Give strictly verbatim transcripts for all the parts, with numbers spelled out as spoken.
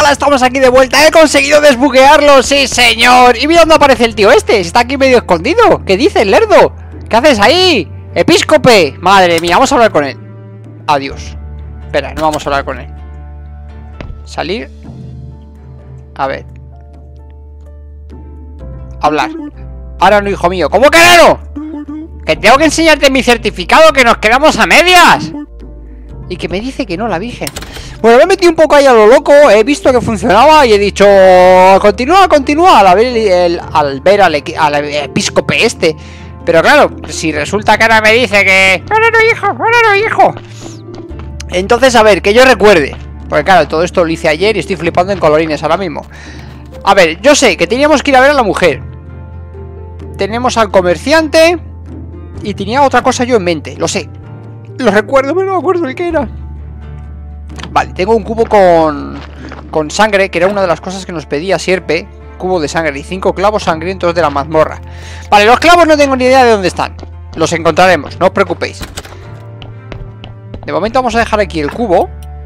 tal? Estamos aquí de vuelta. He conseguido desbuguearlo, sí señor. Y mira dónde aparece el tío este. Está aquí medio escondido. ¿Qué dices, lerdo? ¿Qué haces ahí? Episcope. Madre mía, vamos a hablar con él. Adiós. Espera, no vamos a hablar con él. Salir. A ver. Hablar. Ahora no, hijo mío. ¿Cómo que no? Que tengo que enseñarte mi certificado, que nos quedamos a medias. Y que me dice que no, la virgen. Bueno, me he metido un poco ahí a lo loco. He visto que funcionaba y he dicho continúa, continúa al ver, el, al, ver al, al episcope este. Pero claro, si resulta que ahora me dice que ahora no, hijo, ahora no, hijo. Entonces, a ver, que yo recuerde. Porque claro, todo esto lo hice ayer y estoy flipando en colorines ahora mismo. A ver, yo sé que teníamos que ir a ver a la mujer. Tenemos al comerciante. Y tenía otra cosa yo en mente, lo sé. Lo recuerdo, pero no me acuerdo de qué era. Vale, tengo un cubo con Con sangre, que era una de las cosas que nos pedía Sierpe. Cubo de sangre y cinco clavos sangrientos de la mazmorra. Vale, los clavos no tengo ni idea de dónde están. Los encontraremos, no os preocupéis. De momento vamos a dejar aquí el cubo.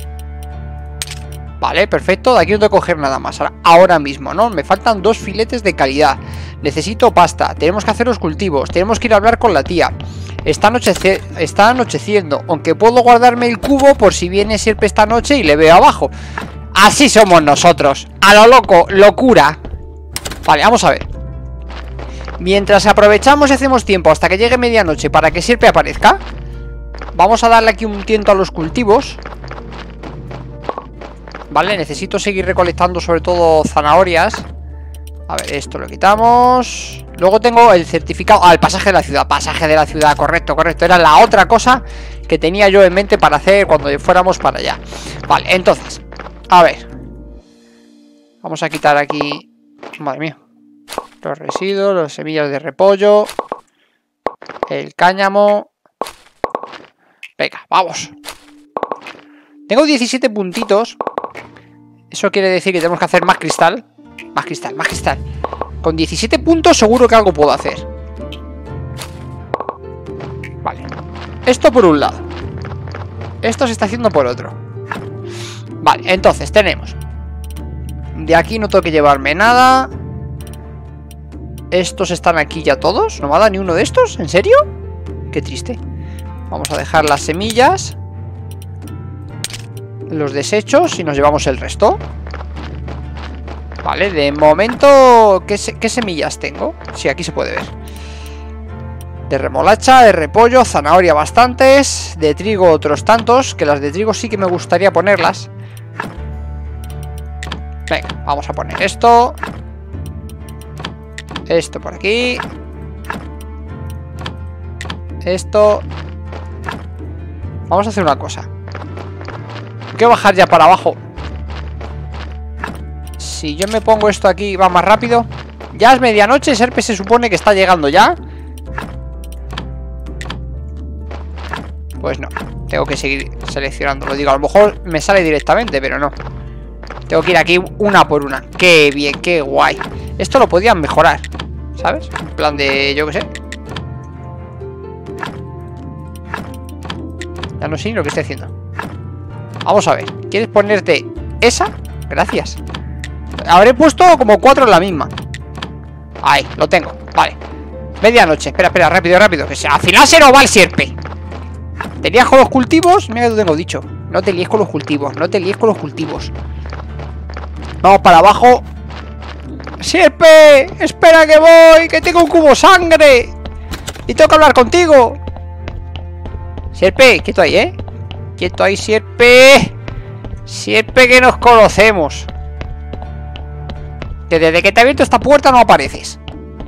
Vale, perfecto, de aquí no tengo que coger nada más. Ahora, ahora mismo, ¿no? Me faltan dos filetes de calidad. Necesito pasta, tenemos que hacer los cultivos. Tenemos que ir a hablar con la tía. Está, anochece está anocheciendo. Aunque puedo guardarme el cubo por si viene Sierpe esta noche y le veo abajo. Así somos nosotros. A lo loco, locura. Vale, vamos a ver. Mientras aprovechamos y hacemos tiempo hasta que llegue medianoche para que Sierpe aparezca, vamos a darle aquí un tiento a los cultivos. Vale, necesito seguir recolectando sobre todo zanahorias. A ver, esto lo quitamos. Luego tengo el certificado. Ah, el pasaje de la ciudad. Pasaje de la ciudad, correcto, correcto. Era la otra cosa que tenía yo en mente para hacer cuando fuéramos para allá. Vale, entonces, a ver. Vamos a quitar aquí. Madre mía. Los residuos, las semillas de repollo. El cáñamo. Venga, vamos. Tengo diecisiete puntitos. Eso quiere decir que tenemos que hacer más cristal. Más cristal, más cristal. Con diecisiete puntos seguro que algo puedo hacer. Vale. Esto por un lado. Esto se está haciendo por otro. Vale, entonces tenemos. De aquí no tengo que llevarme nada. Estos están aquí ya todos. ¿No me ha dado ni uno de estos? ¿En serio? Qué triste. Vamos a dejar las semillas, los desechos y nos llevamos el resto. Vale, de momento ¿qué, se ¿qué semillas tengo? Sí, aquí se puede ver. De remolacha, de repollo, zanahoria bastantes. De trigo otros tantos. Que las de trigo sí que me gustaría ponerlas. Venga, vamos a poner esto. Esto por aquí. Esto. Vamos a hacer una cosa. Tengo que bajar ya para abajo. Si yo me pongo esto aquí, va más rápido. Ya es medianoche, Sierpe se supone que está llegando ya. Pues no, tengo que seguir seleccionando. Lo digo, a lo mejor me sale directamente, pero no. Tengo que ir aquí una por una. Qué bien, qué guay. Esto lo podían mejorar, ¿sabes? En plan de, yo qué sé. Ya no sé lo que estoy haciendo. Vamos a ver, ¿quieres ponerte esa? Gracias. Habré puesto como cuatro en la misma. Ahí, lo tengo, vale. Medianoche, espera, espera, rápido, rápido. Que al final se nos va el Sierpe. ¿Te lías con los cultivos? Mira que te tengo dicho. No te líes con los cultivos, no te líes con los cultivos. Vamos para abajo. Sierpe, espera que voy, que tengo un cubo sangre y tengo que hablar contigo. Sierpe, quieto ahí, ¿eh? Quieto ahí, Sierpe. Sierpe, que nos conocemos. Que desde que te he abierto esta puerta no apareces.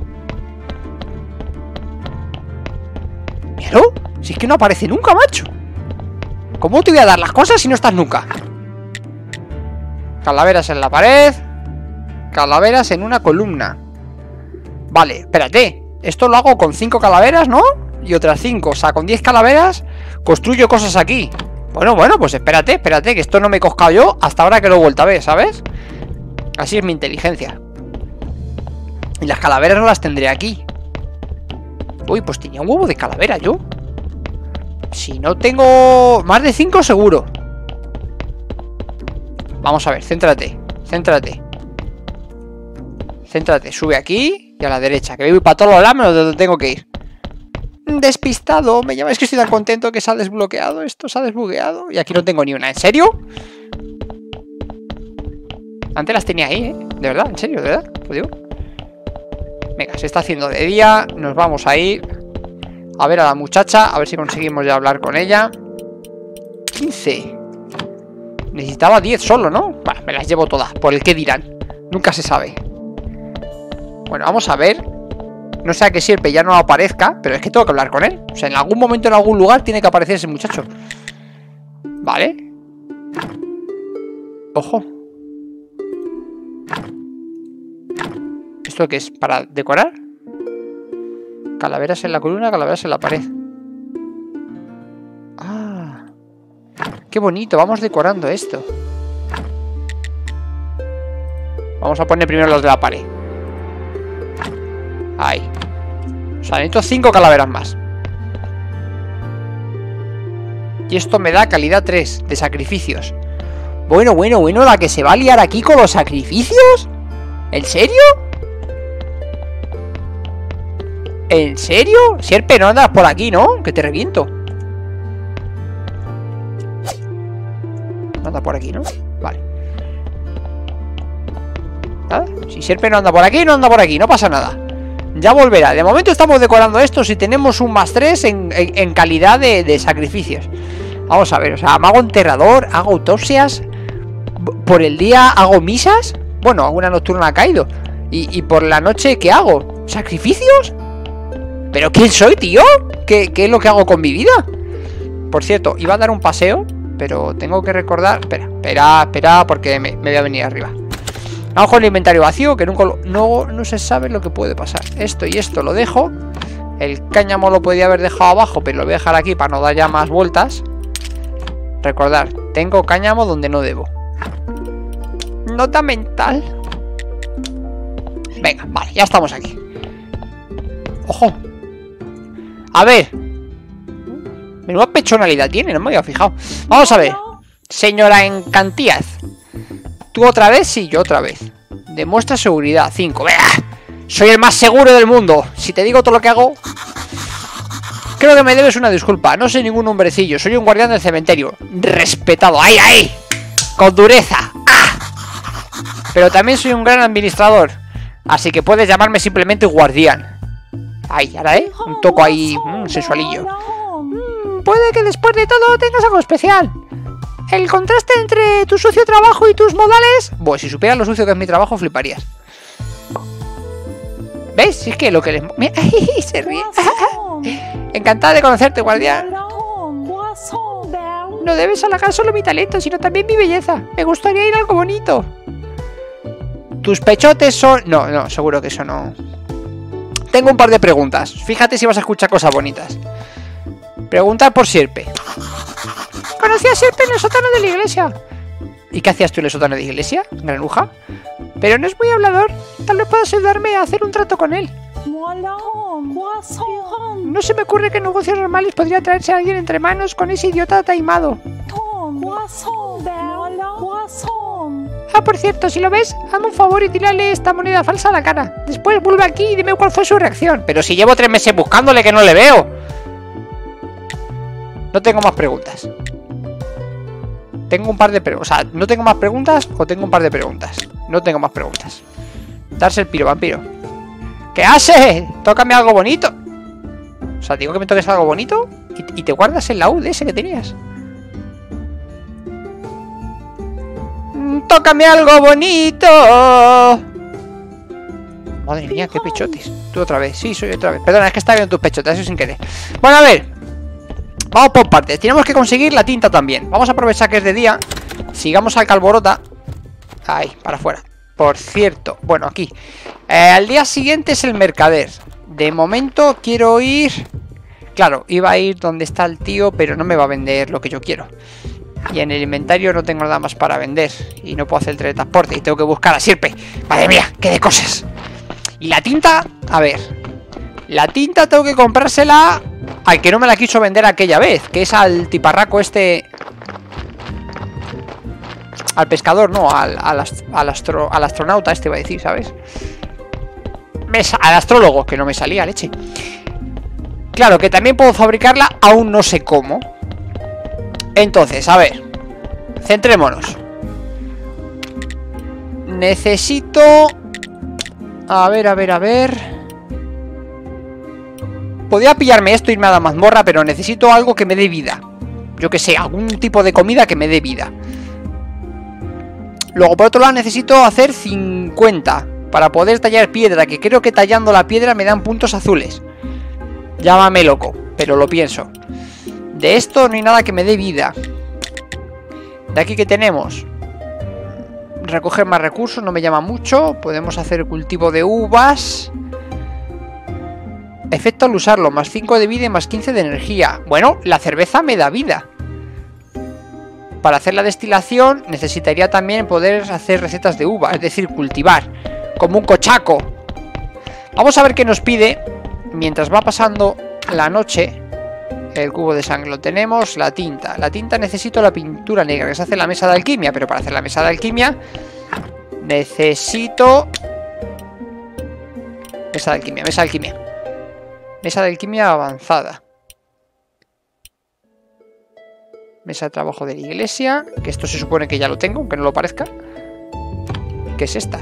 ¿Pero? Si es que no aparece nunca, macho. ¿Cómo te voy a dar las cosas si no estás nunca? Calaveras en la pared. Calaveras en una columna. Vale, espérate. Esto lo hago con cinco calaveras, ¿no? Y otras cinco, o sea, con diez calaveras construyo cosas aquí. Bueno, bueno, pues espérate, espérate, que esto no me he coscado yo hasta ahora que lo he vuelto a ver, ¿sabes? Así es mi inteligencia. Y las calaveras no las tendré aquí. Uy, pues tenía un huevo de calavera yo. Si no tengo más de cinco seguro. Vamos a ver, céntrate. Céntrate. Céntrate, sube aquí y a la derecha. Que voy para todos los lados menos de donde tengo que ir. Despistado, me llama. Es que estoy tan contento que se ha desbloqueado esto, se ha desbloqueado. Y aquí no tengo ni una. ¿En serio? Antes las tenía ahí, ¿eh? De verdad, en serio, de verdad. Pues digo. Venga, se está haciendo de día. Nos vamos a ir a ver a la muchacha. A ver si conseguimos ya hablar con ella. quince. Necesitaba diez solo, ¿no? Bueno, me las llevo todas. Por el que dirán. Nunca se sabe. Bueno, vamos a ver. No sé a qué sirve, ya no aparezca. Pero es que tengo que hablar con él. O sea, en algún momento, en algún lugar tiene que aparecer ese muchacho. Vale. Ojo. ¿Esto qué es? ¿Para decorar? Calaveras en la columna, calaveras en la pared. Ah, qué bonito, vamos decorando esto. Vamos a poner primero los de la pared. Ahí. O sea, necesito cinco calaveras más. Y esto me da calidad tres de sacrificios. Bueno, bueno, bueno, la que se va a liar aquí con los sacrificios. ¿En serio? ¿En serio? Sierpe, no andas por aquí, ¿no? Que te reviento. No anda por aquí, ¿no? Vale. ¿Nada? Si Sierpe no anda por aquí, no anda por aquí. No pasa nada. Ya volverá. De momento estamos decorando esto. Si tenemos un más tres en, en, en calidad de, de sacrificios. Vamos a ver. O sea, me hago enterrador, hago autopsias. Por el día hago misas. Bueno, alguna nocturna ha caído. Y, y por la noche, ¿qué hago? ¿Sacrificios? ¿Pero quién soy, tío? ¿Qué, ¿Qué es lo que hago con mi vida? Por cierto, iba a dar un paseo, pero tengo que recordar... Espera, espera, espera, porque me, me voy a venir arriba. Vamos con el inventario vacío, que nunca lo... No, no se sabe lo que puede pasar. Esto y esto lo dejo. El cáñamo lo podía haber dejado abajo, pero lo voy a dejar aquí para no dar ya más vueltas. Recordar, tengo cáñamo donde no debo. Nota mental. Venga, vale, ya estamos aquí. Ojo. A ver. Menuda pechonalidad tiene, no me había fijado. Vamos a ver. Señora Encantíaz. ¿Tú otra vez? Sí, yo otra vez. Demuestra seguridad. cinco. ¡Vea! Soy el más seguro del mundo. Si te digo todo lo que hago... Creo que me debes una disculpa. No soy ningún hombrecillo. Soy un guardián del cementerio. Respetado. ¡Ay, ay! Con dureza. ¡Ah! Pero también soy un gran administrador. Así que puedes llamarme simplemente guardián. Ay, ahora, ¿eh? Un toco ahí, mmm, sensualillo. Mm, puede que después de todo tengas algo especial. El contraste entre tu sucio trabajo y tus modales... Bueno, si supieras lo sucio que es mi trabajo, fliparías. ¿Ves? Si es que lo que les... Mira, se ríe. Encantada de conocerte, guardián. No debes halagar solo mi talento, sino también mi belleza. Me gustaría ir a algo bonito. Tus pechotes son... No, no, seguro que eso no... Tengo un par de preguntas. Fíjate si vas a escuchar cosas bonitas. Preguntar por Sierpe. Conocí a Sierpe en el sótano de la iglesia. ¿Y qué hacías tú en el sótano de la iglesia, granuja? Pero no es muy hablador. Tal vez puedas ayudarme a hacer un trato con él. No se me ocurre qué negocios normales podría traerse a alguien entre manos con ese idiota taimado. Ah, por cierto, si lo ves, hazme un favor y tírale esta moneda falsa a la cara. Después vuelve aquí y dime cuál fue su reacción. Pero si llevo tres meses buscándole que no le veo. No tengo más preguntas. Tengo un par de preguntas. O sea, no tengo más preguntas o tengo un par de preguntas. No tengo más preguntas. Darse el piro, vampiro. ¿Qué haces? Tócame algo bonito. O sea, digo que me toques algo bonito y, y te guardas el laúd ese que tenías. ¡Tócame algo bonito! Madre mía, qué pechotes. Tú otra vez, sí, soy otra vez. Perdona, es que está viendo tus pechotes, eso sin querer. Bueno, a ver. Vamos por partes. Tenemos que conseguir la tinta también. Vamos a aprovechar que es de día. Sigamos al Calborota. Ahí, para afuera. Por cierto, bueno, aquí. Eh, al día siguiente es el mercader. De momento quiero ir... Claro, iba a ir donde está el tío, pero no me va a vender lo que yo quiero. Y en el inventario no tengo nada más para vender. Y no puedo hacer el teletransporte. Y tengo que buscar a Sierpe. Madre mía, qué de cosas. Y la tinta, a ver. La tinta tengo que comprársela al que no me la quiso vender aquella vez. Que es al tiparraco este. Al pescador, no, al, al, ast al, astro al astronauta este, va a decir, ¿sabes? Me al astrólogo, que no me salía, leche. Claro, que también puedo fabricarla, aún no sé cómo. Entonces, a ver, centrémonos. Necesito... A ver, a ver, a ver... Podría pillarme esto, irme a la mazmorra, pero necesito algo que me dé vida. Yo que sé, algún tipo de comida que me dé vida. Luego, por otro lado, necesito hacer cincuenta para poder tallar piedra, que creo que tallando la piedra me dan puntos azules. Llámame loco, pero lo pienso. De esto no hay nada que me dé vida. De aquí que tenemos... Recoger más recursos, no me llama mucho. Podemos hacer cultivo de uvas. Efecto al usarlo, más cinco de vida y más quince de energía. Bueno, la cerveza me da vida. Para hacer la destilación necesitaría también poder hacer recetas de uva, es decir, cultivar, como un cochaco. Vamos a ver qué nos pide mientras va pasando la noche. El cubo de sangre lo tenemos, la tinta. La tinta necesito la pintura negra, que se hace en la mesa de alquimia, pero para hacer la mesa de alquimia necesito... Mesa de alquimia, mesa de alquimia. Mesa de alquimia avanzada. Mesa de trabajo de la iglesia, que esto se supone que ya lo tengo, aunque no lo parezca. ¿Qué es esta?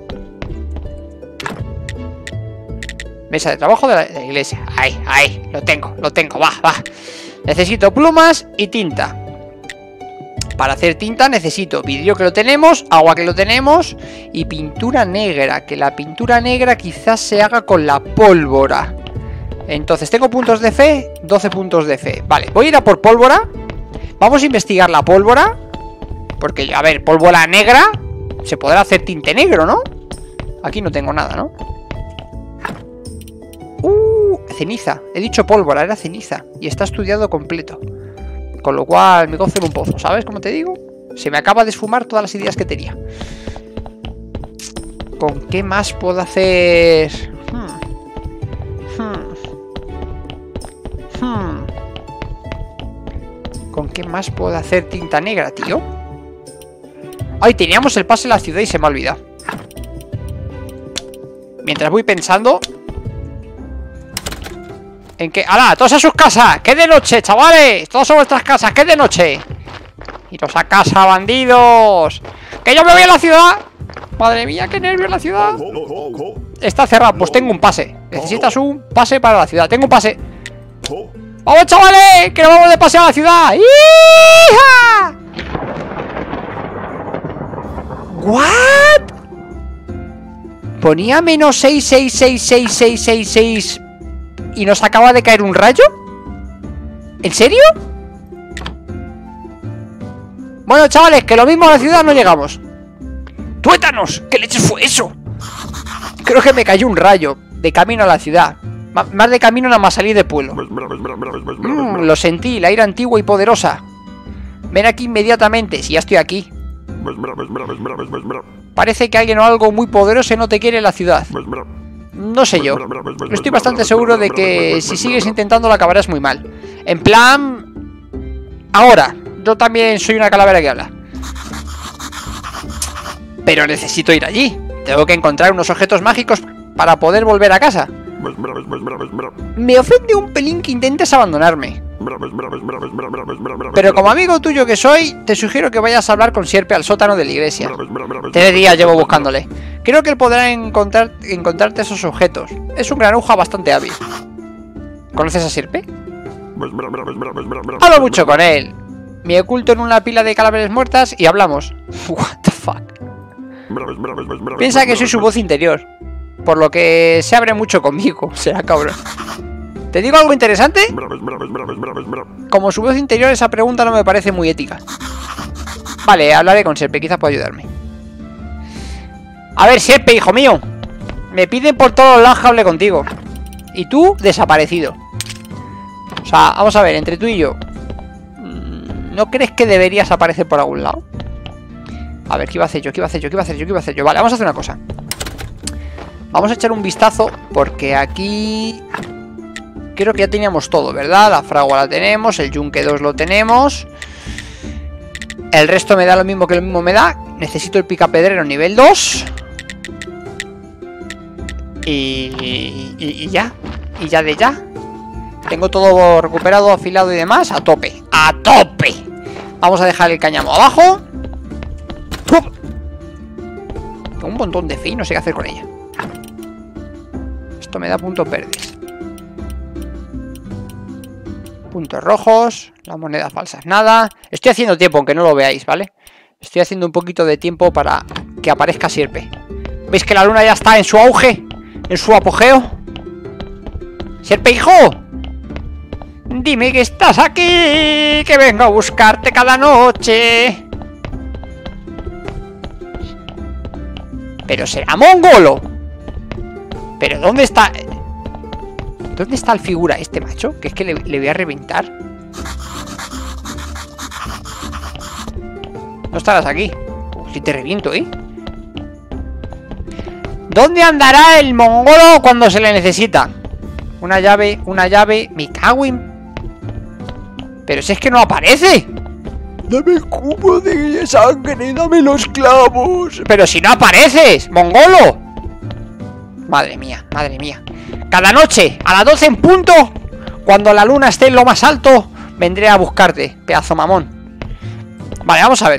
Mesa de trabajo de la, de la iglesia. Ahí, ahí, lo tengo, lo tengo, va, va. Necesito plumas y tinta. Para hacer tinta necesito vidrio, que lo tenemos, agua, que lo tenemos, y pintura negra, que la pintura negra quizás se haga con la pólvora. Entonces, ¿tengo puntos de fe? doce puntos de fe. Vale, voy a ir a por pólvora. Vamos a investigar la pólvora. Porque, a ver, pólvora negra. Se podrá hacer tinte negro, ¿no? Aquí no tengo nada, ¿no? Uh, ceniza. He dicho pólvora, era ceniza. Y está estudiado completo. Con lo cual me gozo en un pozo, ¿sabes cómo te digo? Se me acaba de esfumar todas las ideas que tenía. ¿Con qué más puedo hacer? Hmm. Hmm. Hmm. ¿Con qué más puedo hacer tinta negra, tío? Ay, teníamos el pase en la ciudad y se me ha olvidado. Mientras voy pensando en que... ¡Hala! ¡Todos a sus casas! ¡Que de noche, chavales! ¡Todos a vuestras casas! ¡Que de noche! ¡Iros a casa, bandidos! ¡Que yo me voy a la ciudad! ¡Madre mía, qué nervios la ciudad! Está cerrado. Pues tengo un pase. Necesitas un pase para la ciudad. Tengo un pase. ¡Vamos, chavales! ¡Que nos vamos de paseo a la ciudad! ¡Hija! ¿What? Ponía menos seis, seis, seis, seis, seis, seis, seis y nos acaba de caer un rayo. ¿En serio? Bueno, chavales, que lo mismo a la ciudad no llegamos. ¡Tuétanos! ¿Qué leches fue eso? Creo que me cayó un rayo de camino a la ciudad. M más de camino nada más salir de pueblo. Mm, lo sentí, la ira antigua y poderosa. Ven aquí inmediatamente, si ya estoy aquí. Parece que alguien o algo muy poderoso no te quiere en la ciudad. No sé yo. Estoy bastante seguro de que si sigues intentándolo acabarás muy mal. En plan... Ahora, yo también soy una calavera que habla. Pero necesito ir allí. Tengo que encontrar unos objetos mágicos para poder volver a casa. Me ofende un pelín que intentes abandonarme. Pero como amigo tuyo que soy, te sugiero que vayas a hablar con Sierpe al sótano de la iglesia. Tres días llevo buscándole. Creo que él podrá encontrar, encontrarte esos objetos. Es un granuja bastante hábil. ¿Conoces a Sierpe? Hablo mucho con él. Me oculto en una pila de cadáveres muertas y hablamos. What the fuck. Piensa que soy su voz interior, por lo que se abre mucho conmigo. Será cabrón. ¿Te digo algo interesante? Como su voz interior, esa pregunta no me parece muy ética. Vale, hablaré con Sierpe, quizás pueda ayudarme. A ver, Sierpe, hijo mío. Me piden por todos lados que hable contigo. Y tú, desaparecido. O sea, vamos a ver, entre tú y yo, ¿no crees que deberías aparecer por algún lado? A ver, ¿qué iba a hacer yo? ¿Qué iba a hacer yo? ¿Qué iba a hacer yo? ¿Qué iba a hacer yo? Vale, vamos a hacer una cosa. Vamos a echar un vistazo, porque aquí... creo que ya teníamos todo, ¿verdad? La fragua la tenemos, el yunque dos lo tenemos. El resto me da lo mismo que lo mismo me da. Necesito el picapedrero nivel dos. Y, y, y ya. Y ya de ya. Tengo todo recuperado, afilado y demás. A tope. ¡A tope! Vamos a dejar el cáñamo abajo. ¡Pum! Tengo un montón de fe y no sé qué hacer con ella. Esto me da puntos verdes. Puntos rojos. Las monedas falsas nada. Estoy haciendo tiempo, aunque no lo veáis, ¿vale? Estoy haciendo un poquito de tiempo para que aparezca Sierpe. ¿Veis que la luna ya está en su auge? En su apogeo. ¡Sierpe, hijo! Dime que estás aquí, que vengo a buscarte cada noche. Pero será mongolo. Pero ¿dónde está? ¿Dónde está el figura este macho? Que es que le, le voy a reventar. No estarás aquí. Si te reviento, ¿eh? ¿Dónde andará el mongolo cuando se le necesita? Una llave, una llave. Me cago en... Pero si es que no aparece. Dame el cubo de sangre, dame los clavos. Pero si no apareces, mongolo. Madre mía, madre mía. Cada noche, a las doce en punto, cuando la luna esté en lo más alto, vendré a buscarte, pedazo mamón. Vale, vamos a ver.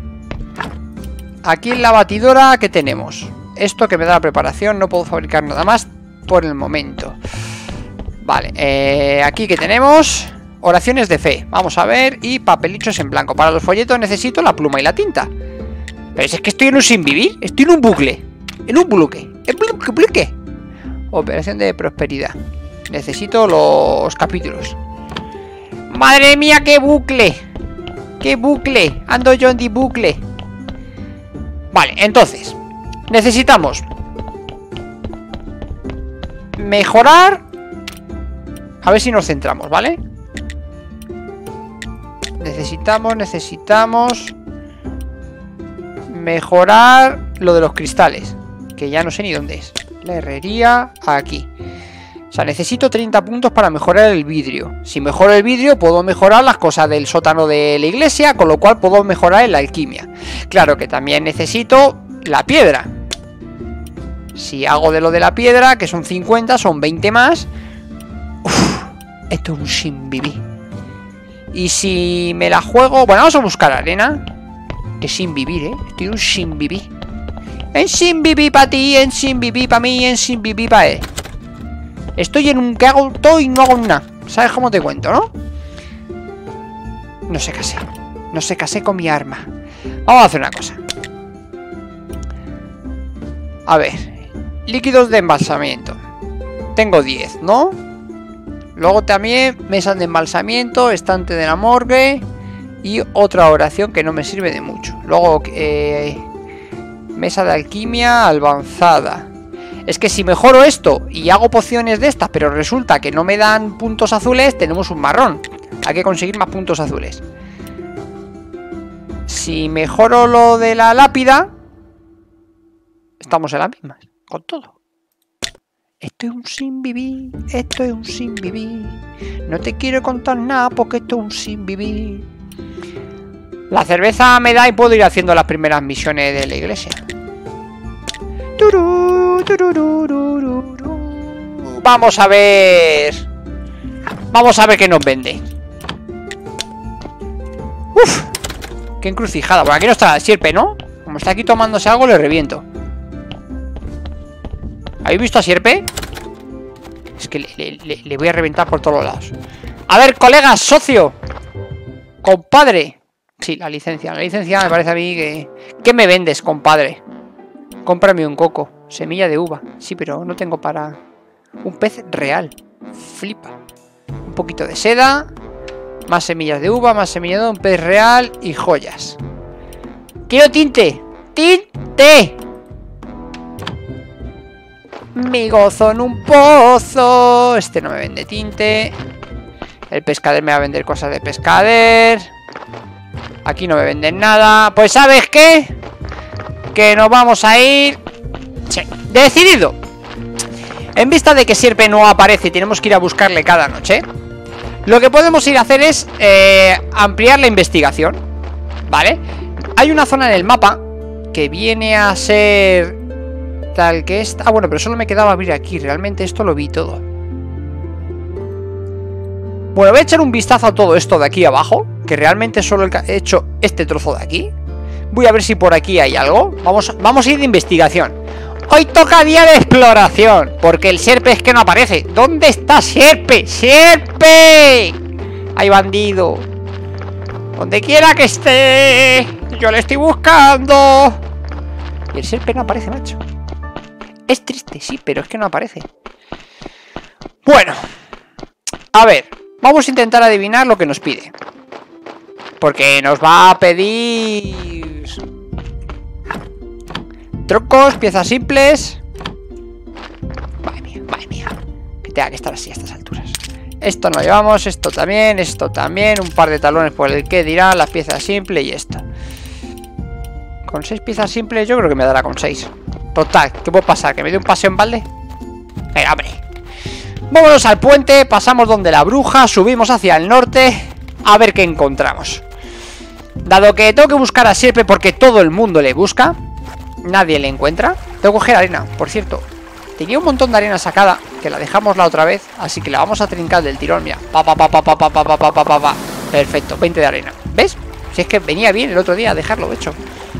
Aquí en la batidora, ¿qué tenemos? Esto que me da la preparación, no puedo fabricar nada más por el momento. Vale, eh, aquí que tenemos... Oraciones de fe, vamos a ver. Y papelitos en blanco. Para los folletos necesito la pluma y la tinta. Pero si es que estoy en un sin vivir. Estoy en un bucle. En un bucle. En bucle, bucle. Operación de prosperidad. Necesito los capítulos. Madre mía, qué bucle. Qué bucle. Ando yo en di bucle. Vale, entonces necesitamos mejorar. A ver si nos centramos, ¿vale? Necesitamos, necesitamos mejorar lo de los cristales, que ya no sé ni dónde es. La herrería, aquí. O sea, necesito treinta puntos para mejorar el vidrio. Si mejoro el vidrio, puedo mejorar las cosas del sótano de la iglesia, con lo cual puedo mejorar en la alquimia. Claro que también necesito la piedra. Si hago de lo de la piedra, que son cincuenta, son veinte más. Uf, esto es un sin vivir. Y si me la juego... Bueno, vamos a buscar arena. Que sin vivir, ¿eh? Estoy un sin vivir. En sin vivir para ti, en sin vivir para mí, en sin vivir para él. Estoy en un que hago todo y no hago nada. ¿Sabes cómo te cuento, no? No se casé. No se casé con mi arma. Vamos a hacer una cosa. A ver. Líquidos de embalsamiento. Tengo diez, ¿no? Luego también mesas de embalsamiento, estante de la morgue y otra oración que no me sirve de mucho. Luego eh, mesa de alquimia avanzada. Es que si mejoro esto y hago pociones de estas, pero resulta que no me dan puntos azules, tenemos un marrón. Hay que conseguir más puntos azules. Si mejoro lo de la lápida, estamos en las mismas, con todo. Esto es un sin vivir, esto es un sin vivir. No te quiero contar nada porque esto es un sin vivir. La cerveza me da y puedo ir haciendo las primeras misiones de la iglesia. Turú, turururururu. Vamos a ver. Vamos a ver qué nos vende. Uf, qué encrucijada. Por aquí no está el Sierpe, ¿no? Como está aquí tomándose algo, le reviento. ¿Habéis visto a Sierpe? Es que le, le, le voy a reventar por todos lados. A ver, colegas, socio, compadre. Sí, la licencia. La licencia me parece a mí que... ¿Qué me vendes, compadre? Cómprame un coco. Semilla de uva. Sí, pero no tengo para... Un pez real. Flipa. Un poquito de seda. Más semillas de uva, más semillas de un pez real y joyas. ¡Quiero tinte! ¡Tinte! Me gozo en un pozo. Este no me vende tinte. El pescader me va a vender cosas de pescader. Aquí no me venden nada. Pues ¿sabes qué? Que nos vamos a ir. Sí, decidido. En vista de que Sierpe no aparece y tenemos que ir a buscarle cada noche, lo que podemos ir a hacer es eh, ampliar la investigación. ¿vale? Hay una zona en el mapa que viene a ser tal que esta. Ah, bueno, pero solo me quedaba abrir aquí. Realmente esto lo vi todo. Bueno, voy a echar un vistazo a todo esto de aquí abajo, que realmente solo he hecho este trozo de aquí. Voy a ver si por aquí hay algo. Vamos, vamos a ir de investigación. Hoy toca día de exploración, porque el Sierpe es que no aparece. ¿Dónde está Sierpe? ¡Sierpe! ¡Hay bandido! Donde quiera que esté, yo le estoy buscando. Y el Sierpe no aparece, macho. Es triste, sí, pero es que no aparece. Bueno, a ver, vamos a intentar adivinar lo que nos pide, porque nos va a pedir troncos, piezas simples. Madre mía, madre mía, que tenga que estar así a estas alturas. Esto no llevamos, esto también, esto también. Un par de talones por el que dirán, las piezas simples y esto. Con seis piezas simples yo creo que me dará con seis. Total, ¿qué puede pasar? ¿Que me dé un paseo en balde? Venga, hombre. Vámonos al puente, pasamos donde la bruja, subimos hacia el norte, a ver qué encontramos. Dado que tengo que buscar a Sierpe porque todo el mundo le busca, nadie le encuentra. Tengo que coger arena, por cierto. Tenía un montón de arena sacada, que la dejamos la otra vez, así que la vamos a trincar del tirón, mira. Pa, pa, pa, pa, pa, pa, pa, pa, pa, pa, pa. Perfecto, veinte de arena. ¿Ves? Si es que venía bien el otro día dejarlo hecho.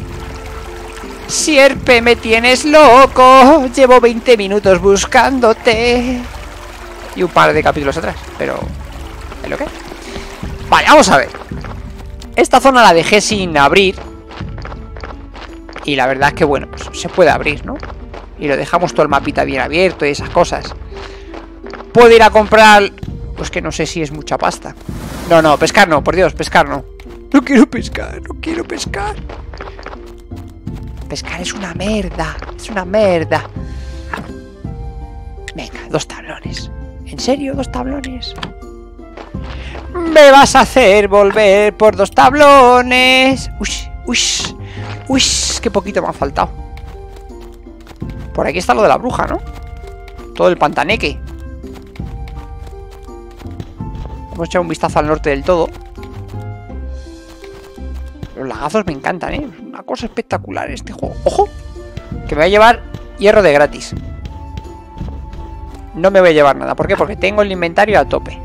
Sierpe, me tienes loco. Llevo veinte minutos buscándote. Y un par de capítulos atrás, pero ¿es lo que? Vale, vamos a ver. Esta zona la dejé sin abrir. Y la verdad es que, bueno, pues se puede abrir, ¿no? Y lo dejamos todo el mapita bien abierto y esas cosas. Puedo ir a comprar... Pues que no sé si es mucha pasta. No, no, pescar no, por Dios, pescar no. No quiero pescar, no quiero pescar. Pescar es una merda. Es una merda. Venga, dos tablones. ¿En serio? ¿Dos tablones? Me vas a hacer volver por dos tablones. Uy, uy, uy, qué poquito me ha faltado. Por aquí está lo de la bruja, ¿no? Todo el pantaneque. Vamos a echar un vistazo al norte del todo. Los lagazos me encantan, ¿eh? Es una cosa espectacular este juego. ¡Ojo! Que me va a llevar hierro de gratis. No me voy a llevar nada. ¿Por qué? Porque tengo el inventario a tope.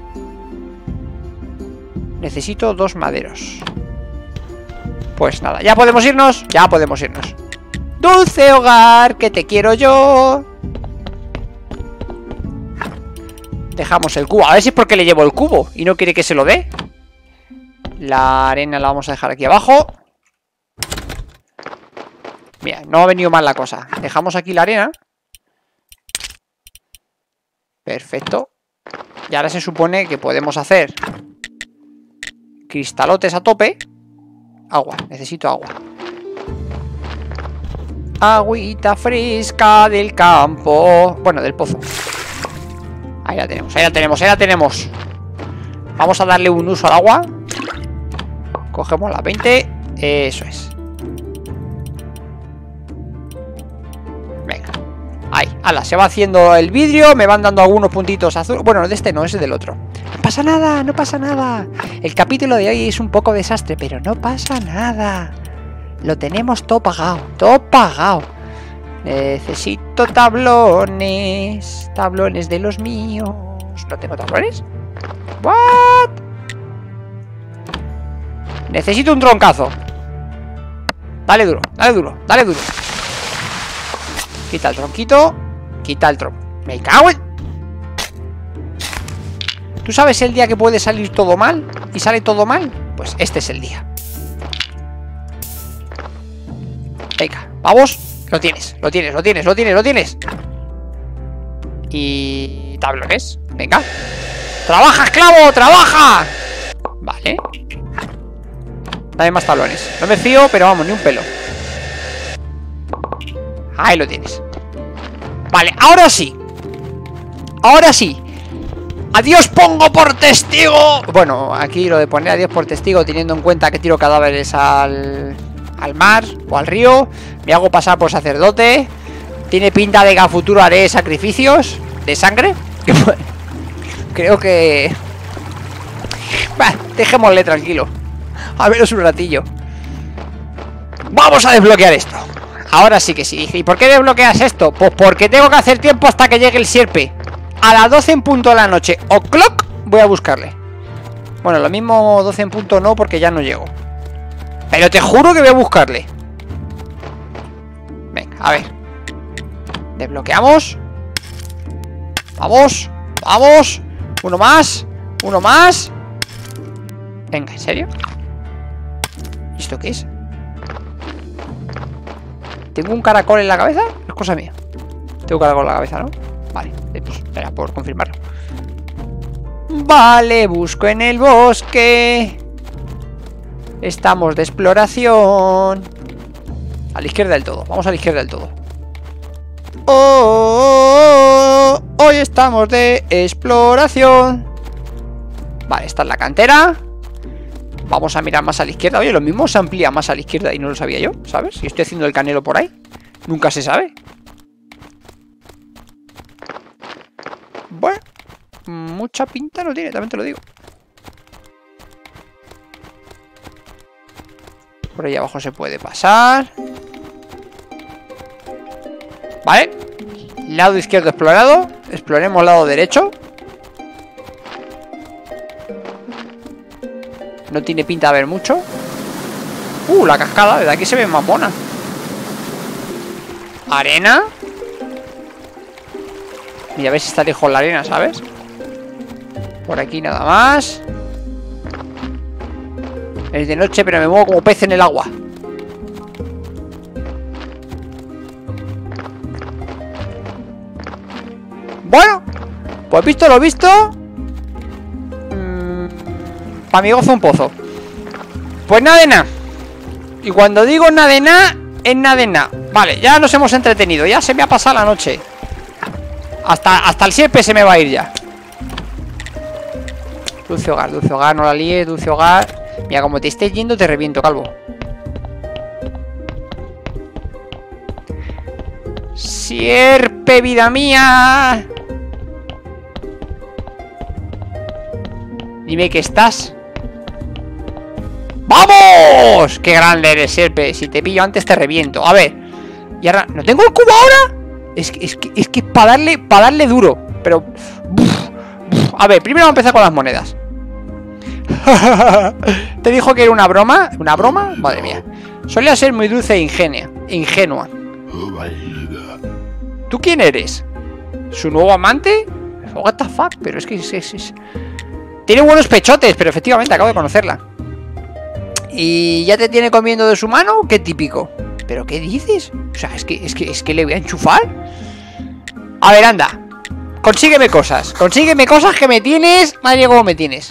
Necesito dos maderos. Pues nada, ¿ya podemos irnos? Ya podemos irnos. Dulce hogar, que te quiero yo. Dejamos el cubo. A ver si es porque le llevo el cubo y no quiere que se lo dé. La arena la vamos a dejar aquí abajo. Mira, no ha venido mal la cosa. Dejamos aquí la arena. Perfecto. Y ahora se supone que podemos hacer cristalotes a tope. Agua, necesito agua. Agüita fresca del campo. Bueno, del pozo. Ahí la tenemos, ahí la tenemos, ahí la tenemos. Vamos a darle un uso al agua. Cogemos las veinte. Eso es. Venga. Ahí, ala, se va haciendo el vidrio. Me van dando algunos puntitos azules. Bueno, de este no, ese es del otro. No pasa nada, no pasa nada. El capítulo de hoy es un poco desastre, pero no pasa nada. Lo tenemos todo pagado, todo pagado. Necesito tablones. Tablones de los míos. ¿No tengo tablones? ¿What? Necesito un troncazo. Dale duro, dale duro, dale duro. Quita el tronquito. Quita el tronco. Me cago en... ¿Tú sabes el día que puede salir todo mal? ¿Y sale todo mal? Pues este es el día. Venga, vamos. Lo tienes, lo tienes, lo tienes, lo tienes, lo tienes. Y... tablones. Venga. ¡Trabaja, esclavo! ¡Trabaja! Vale. Dame más tablones. No me fío, pero vamos, ni un pelo. Ahí lo tienes. Vale, ahora sí. Ahora sí. ¡Adiós pongo por testigo! Bueno, aquí lo de poner adiós por testigo, teniendo en cuenta que tiro cadáveres al... al mar o al río. Me hago pasar por sacerdote. Tiene pinta de que a futuro haré sacrificios de sangre. Creo que... Bah, dejémosle tranquilo. A veros un ratillo. Vamos a desbloquear esto. Ahora sí que sí. ¿Y por qué desbloqueas esto? Pues porque tengo que hacer tiempo hasta que llegue el sierpe. A las doce en punto de la noche o clock voy a buscarle. Bueno, lo mismo doce en punto no, porque ya no llego. Pero te juro que voy a buscarle. Venga, a ver. Desbloqueamos. Vamos, vamos. Uno más, uno más. Venga, ¿en serio? ¿Esto qué es? ¿Tengo un caracol en la cabeza? Es cosa mía. Tengo un caracol en la cabeza, ¿no? Vale, pues espera por confirmarlo. Vale, busco en el bosque. Estamos de exploración. A la izquierda del todo, vamos a la izquierda del todo. Oh, oh, oh, hoy estamos de exploración. Vale, esta es la cantera. Vamos a mirar más a la izquierda. Oye, lo mismo se amplía más a la izquierda y no lo sabía yo, ¿sabes? Si estoy haciendo el canelo por ahí, nunca se sabe. Bueno, mucha pinta no tiene, también te lo digo. Por ahí abajo se puede pasar. Vale. Lado izquierdo explorado. Exploremos lado derecho. No tiene pinta de haber mucho. Uh, la cascada, desde aquí se ve más mona. Arena. Mira, a ver si está lejos la arena, ¿sabes? Por aquí nada más. Es de noche, pero me muevo como pez en el agua. Bueno, pues visto lo visto. Mmm, para mi gozo un pozo. Pues nada de nada. Y cuando digo nada de nada, es nada de nada. Vale, ya nos hemos entretenido. Ya se me ha pasado la noche. Hasta, hasta el sierpe se me va a ir ya. Dulce hogar, dulce hogar, no la líes, dulce hogar. Mira, como te estés yendo te reviento, calvo. Sierpe, vida mía. Dime que estás. ¡Vamos! ¡Qué grande eres, sierpe! Si te pillo antes te reviento. A ver. Y ahora... ¿No tengo el cubo ahora? Es que es que es que para darle, para darle duro. Pero... Buf, buf. A ver, primero vamos a empezar con las monedas. ¿Te dijo que era una broma? ¿Una broma? Madre mía. Solía ser muy dulce e ingenia, ingenua. ¿Tú quién eres? ¿Su nuevo amante? What the fuck, pero es que es, es, es... Tiene buenos pechotes, pero efectivamente acabo de conocerla. ¿Y ya te tiene comiendo de su mano? Qué típico. ¿Pero qué dices? O sea, es que, es que, es que le voy a enchufar. A ver, anda. Consígueme cosas. Consígueme cosas que me tienes. Madre, cómo me tienes.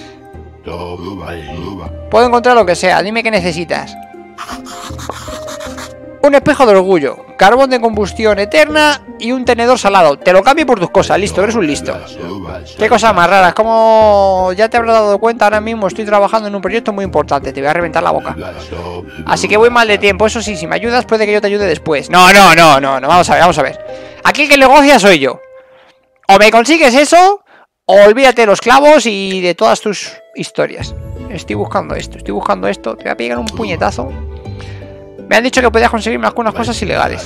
Puedo encontrar lo que sea. Dime qué necesitas. Un espejo de orgullo, carbón de combustión eterna y un tenedor salado. Te lo cambio por tus cosas, listo, eres un listo. Qué cosas más raras. Como ya te habrás dado cuenta, ahora mismo estoy trabajando en un proyecto muy importante. Te voy a reventar la boca. Así que voy mal de tiempo. Eso sí, si me ayudas puede que yo te ayude después. No, no, no, no, no. Vamos a ver, vamos a ver. Aquí el que negocia soy yo. O me consigues eso, o olvídate de los clavos y de todas tus historias. Estoy buscando esto, estoy buscando esto. Te voy a pegar un puñetazo. Me han dicho que podías conseguirme algunas cosas ilegales.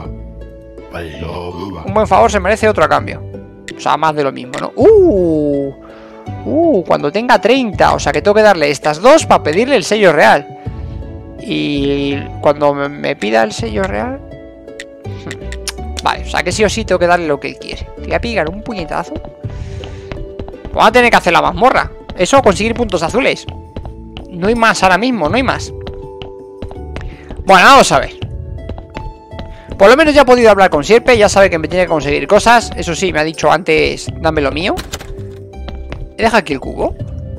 Un buen favor se merece otro a cambio. O sea, más de lo mismo, ¿no? Uh, uh, cuando tenga treinta. O sea, que tengo que darle estas dos para pedirle el sello real. Y cuando me, me pida el sello real... Vale, o sea que sí o sí tengo que darle lo que él quiere. Te voy a pegar un puñetazo. Vamos a tener que hacer la mazmorra. Eso, conseguir puntos azules. No hay más ahora mismo, no hay más. Bueno, vamos a ver. Por lo menos ya he podido hablar con Sierpe. Ya sabe que me tiene que conseguir cosas. Eso sí, me ha dicho antes, dame lo mío. He dejado aquí el cubo.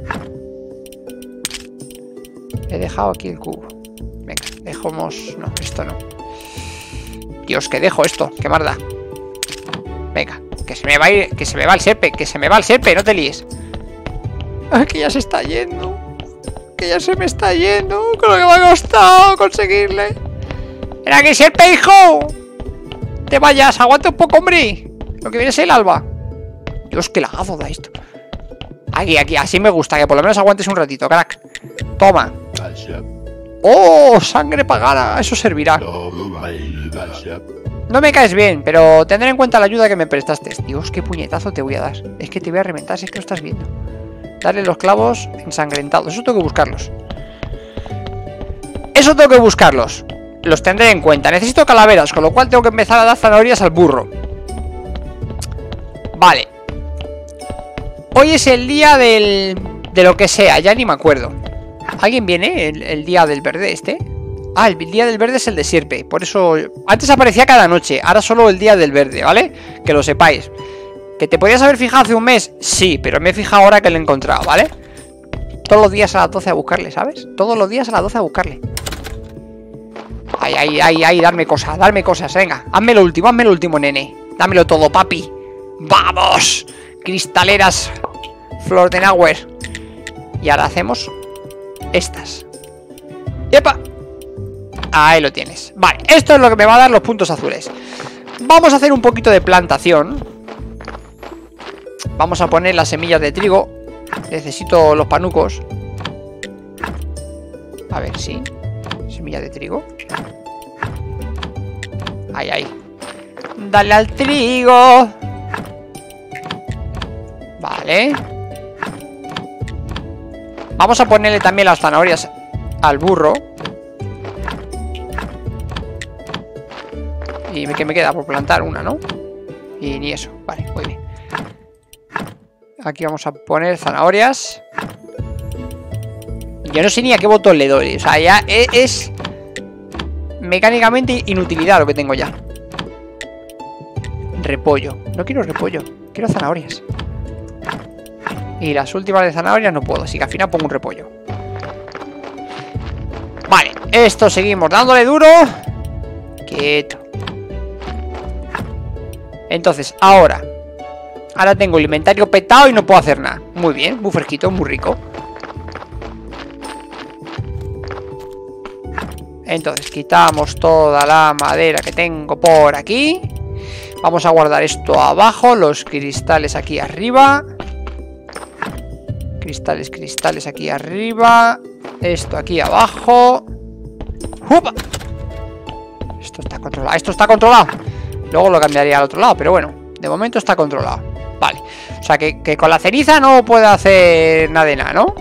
He dejado aquí el cubo. Venga, dejamos... No, esto no. Dios, que dejo esto, qué marda. Venga, que se me va a ir, que se me va el Sierpe, que se me va el Sierpe, no te líes. Ay, que ya se está yendo. Que ya se me está yendo. Con lo que me ha costado conseguirle. ¡Ven aquí, Sierpe, hijo! Te vayas, aguanta un poco, hombre. Lo que viene es el alba. Dios, qué lagazo da esto. Aquí, aquí, así me gusta, que por lo menos aguantes un ratito, crack. Toma. ¡Oh! Sangre pagana. Eso servirá. No me caes bien, pero tendré en cuenta la ayuda que me prestaste. Dios, qué puñetazo te voy a dar. Es que te voy a reventar, si es que lo estás viendo. Darle los clavos ensangrentados. Eso tengo que buscarlos. Eso tengo que buscarlos. Los tendré en cuenta. Necesito calaveras, con lo cual tengo que empezar a dar zanahorias al burro. Vale. Hoy es el día del... de lo que sea, ya ni me acuerdo. ¿Alguien viene? ¿El, el día del verde este? Ah, el día del verde es el de Sierpe. Por eso... Antes aparecía cada noche. Ahora solo el día del verde, ¿vale? Que lo sepáis. ¿Que te podías haber fijado hace un mes? Sí, pero me he fijado ahora que lo he encontrado, ¿vale? Todos los días a las doce a buscarle, ¿sabes? Todos los días a las doce a buscarle. Ay, ay, ay, ay, darme cosas, darme cosas, venga. Hazme lo último, hazme lo último, nene. Dámelo todo, papi. ¡Vamos! Cristaleras Flordenauer. Y ahora hacemos estas. ¡Epa! Ahí lo tienes. Vale, esto es lo que me va a dar los puntos azules. Vamos a hacer un poquito de plantación. Vamos a poner las semillas de trigo. Necesito los panucos. A ver, sí. Semilla de trigo. Ahí, ahí. Dale al trigo. Vale. Vamos a ponerle también las zanahorias al burro. Y que me queda por plantar una, ¿no? Y ni eso. Vale, muy bien. Aquí vamos a poner zanahorias. Yo no sé ni a qué botón le doy. O sea, ya es mecánicamente inutilidad lo que tengo ya. Repollo. No quiero repollo, quiero zanahorias. Y las últimas de zanahorias no puedo, así que al final pongo un repollo. Vale, esto seguimos dándole duro. Quieto. Entonces, ahora Ahora tengo el inventario petado y no puedo hacer nada. Muy bien, muy fresquito, muy rico. Entonces quitamos toda la madera que tengo por aquí. Vamos a guardar esto abajo. Los cristales aquí arriba. Cristales, cristales aquí arriba. Esto aquí abajo. ¡Upa! Esto está controlado. Esto está controlado. Luego lo cambiaría al otro lado, pero bueno, de momento está controlado. Vale. O sea que, que con la ceniza no puedo hacer nada de nada, ¿no?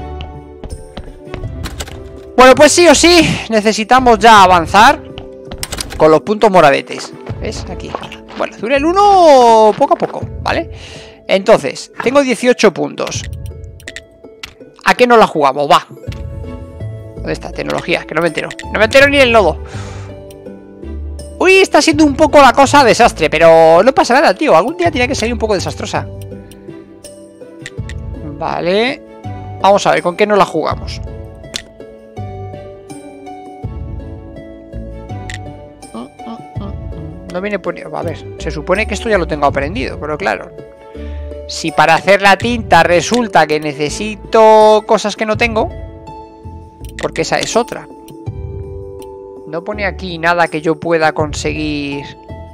Bueno, pues sí o sí necesitamos ya avanzar con los puntos moradetes. ¿Ves? Aquí. Bueno, sube el uno poco a poco, ¿vale? Entonces, tengo dieciocho puntos. ¿A qué no la jugamos? Va. ¿Dónde está? Tecnología, que no me entero. No me entero ni el nodo. Uy, está siendo un poco la cosa desastre, pero no pasa nada, tío. Algún día tiene que salir un poco desastrosa. Vale. Vamos a ver, ¿con qué no la jugamos? No viene poniendo... A ver, se supone que esto ya lo tengo aprendido, pero claro, si para hacer la tinta resulta que necesito cosas que no tengo, porque esa es otra. No pone aquí nada que yo pueda conseguir.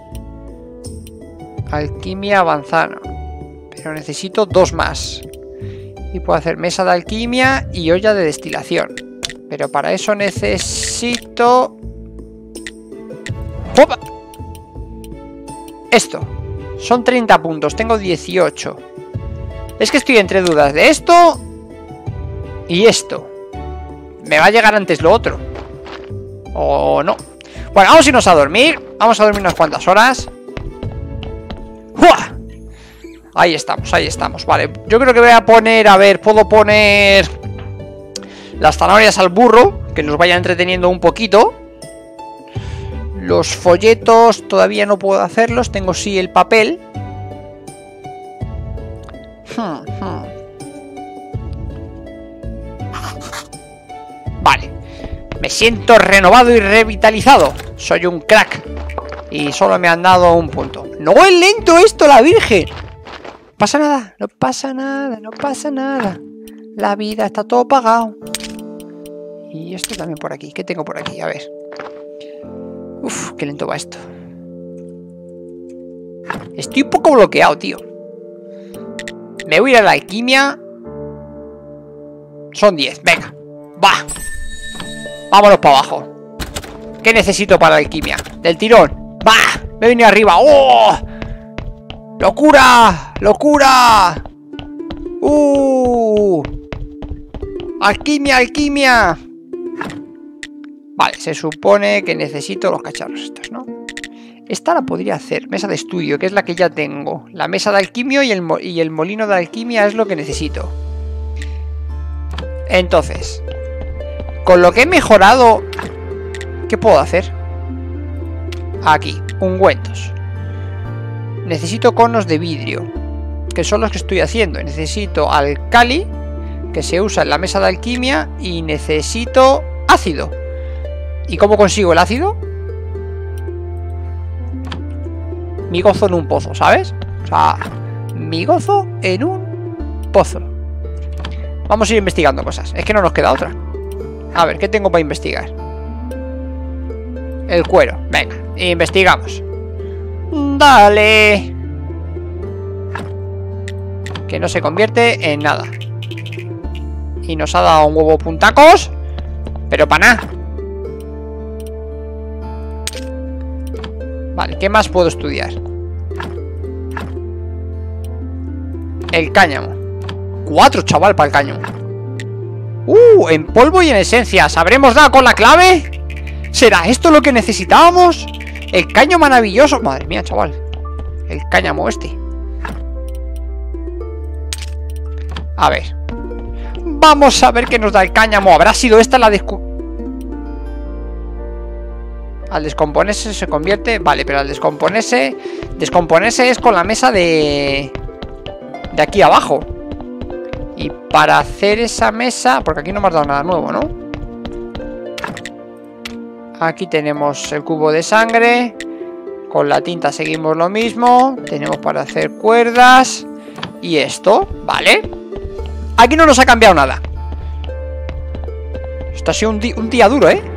Alquimia avanzada. Pero necesito dos más. Y puedo hacer mesa de alquimia y olla de destilación. Pero para eso necesito... ¡Opa! Esto. Son treinta puntos. Tengo dieciocho. Es que estoy entre dudas de esto y esto. Me va a llegar antes lo otro. O no. Bueno, vamos a irnos a dormir. Vamos a dormir unas cuantas horas. ¡Uah! Ahí estamos, ahí estamos. Vale, yo creo que voy a poner... A ver, puedo poner las zanahorias al burro, que nos vaya entreteniendo un poquito. Los folletos todavía no puedo hacerlos. Tengo sí el papel. Hmm, hmm. Vale. Me siento renovado y revitalizado. Soy un crack. Y solo me han dado un punto. ¡No es lento esto, la virgen! No pasa nada, no pasa nada, no pasa nada. La vida está todo pagado. Y esto también por aquí. ¿Qué tengo por aquí? A ver. Uf, qué lento va esto. Estoy un poco bloqueado, tío. Me voy a ir a la alquimia. Son diez, venga. Va. Vámonos para abajo. ¿Qué necesito para la alquimia? Del tirón. ¡Bah! Me he venido arriba. ¡Oh! ¡Locura! ¡Locura! ¡Uh! ¡Alquimia, alquimia! Vale, se supone que necesito los cacharros estos, ¿no? Esta la podría hacer. Mesa de estudio, que es la que ya tengo. La mesa de alquimio y el, mo y el molino de alquimia es lo que necesito. Entonces, con lo que he mejorado, ¿qué puedo hacer? Aquí, ungüentos. Necesito conos de vidrio, que son los que estoy haciendo. Necesito alcali, que se usa en la mesa de alquimia. Y necesito ácido. ¿Y cómo consigo el ácido? Mi gozo en un pozo, ¿sabes? O sea, mi gozo en un pozo. Vamos a ir investigando cosas. Es que no nos queda otra. A ver, ¿qué tengo para investigar? El cuero. Venga, investigamos. Dale. Que no se convierte en nada. Y nos ha dado un huevo puntacos. Pero para nada. Vale, ¿qué más puedo estudiar? El cáñamo. Cuatro, chaval, para el cáñamo. Uh, en polvo y en esencias. ¿Habremos dado con la clave? ¿Será esto lo que necesitábamos? El cáñamo maravilloso. Madre mía, chaval. El cáñamo este. A ver. Vamos a ver qué nos da el cáñamo. ¿Habrá sido esta la descu... Al descomponerse se convierte... Vale, pero al descomponerse... Descomponerse es con la mesa de... De aquí abajo. Y para hacer esa mesa... Porque aquí no me has dado nada nuevo, ¿no? Aquí tenemos el cubo de sangre. Con la tinta seguimos lo mismo. Tenemos para hacer cuerdas. Y esto, ¿vale? Aquí no nos ha cambiado nada. Esto ha sido un, di un día duro, ¿eh?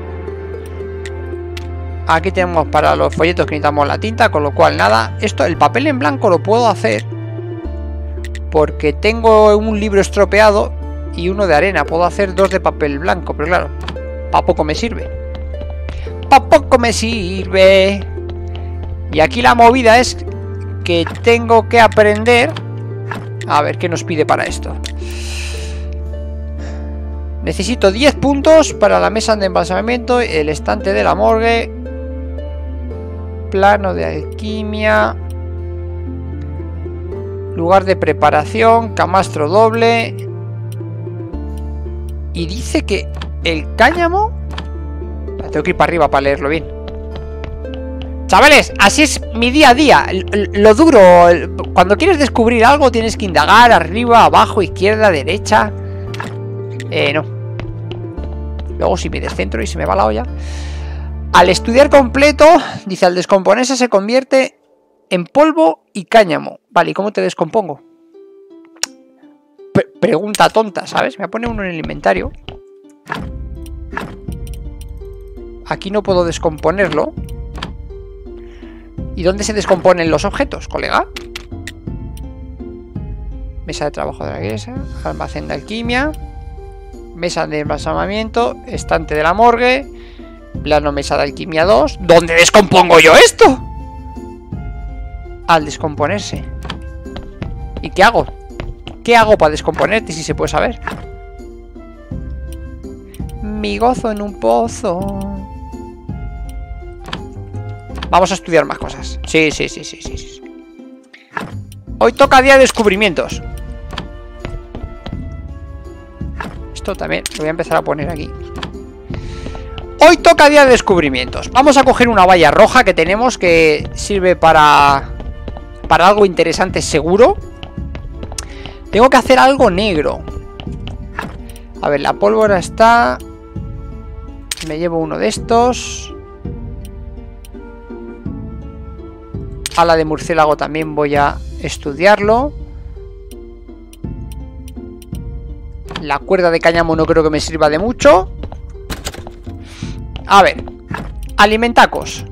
Aquí tenemos para los folletos que necesitamos la tinta, con lo cual nada. Esto, el papel en blanco lo puedo hacer porque tengo un libro estropeado y uno de arena. Puedo hacer dos de papel blanco, pero claro, para poco me sirve. Para poco me sirve. Y aquí la movida es que tengo que aprender. A ver, ¿qué nos pide para esto? Necesito diez puntos para la mesa de embalsamamiento, el estante de la morgue, plano de alquimia, lugar de preparación, camastro doble. Y dice que el cáñamo... Tengo que ir para arriba para leerlo bien. Chavales, así es mi día a día. Lo duro, cuando quieres descubrir algo tienes que indagar arriba, abajo, izquierda, derecha. Eh, no. Luego si me descentro y se me va la olla. Al estudiar completo, dice, al descomponerse se convierte en polvo y cáñamo. Vale, ¿y cómo te descompongo? Pre- pregunta tonta, ¿sabes? Me pone uno en el inventario. Aquí no puedo descomponerlo. ¿Y dónde se descomponen los objetos, colega? Mesa de trabajo de la iglesia, almacén de alquimia, mesa de embalsamamiento, estante de la morgue, plano mesa de alquimia dos. ¿Dónde descompongo yo esto? Al descomponerse. ¿Y qué hago? ¿Qué hago para descomponerte, si se puede saber? Mi gozo en un pozo. Vamos a estudiar más cosas. Sí, sí, sí, sí, sí, sí. Hoy toca día de descubrimientos. Esto también lo voy a empezar a poner aquí. Hoy toca día de descubrimientos. Vamos a coger una valla roja que tenemos, que sirve para Para algo interesante seguro. Tengo que hacer algo negro. A ver, la pólvora está... Me llevo uno de estos. Ala de murciélago también voy a estudiarlo. La cuerda de cáñamo no creo que me sirva de mucho. A ver, alimentacos.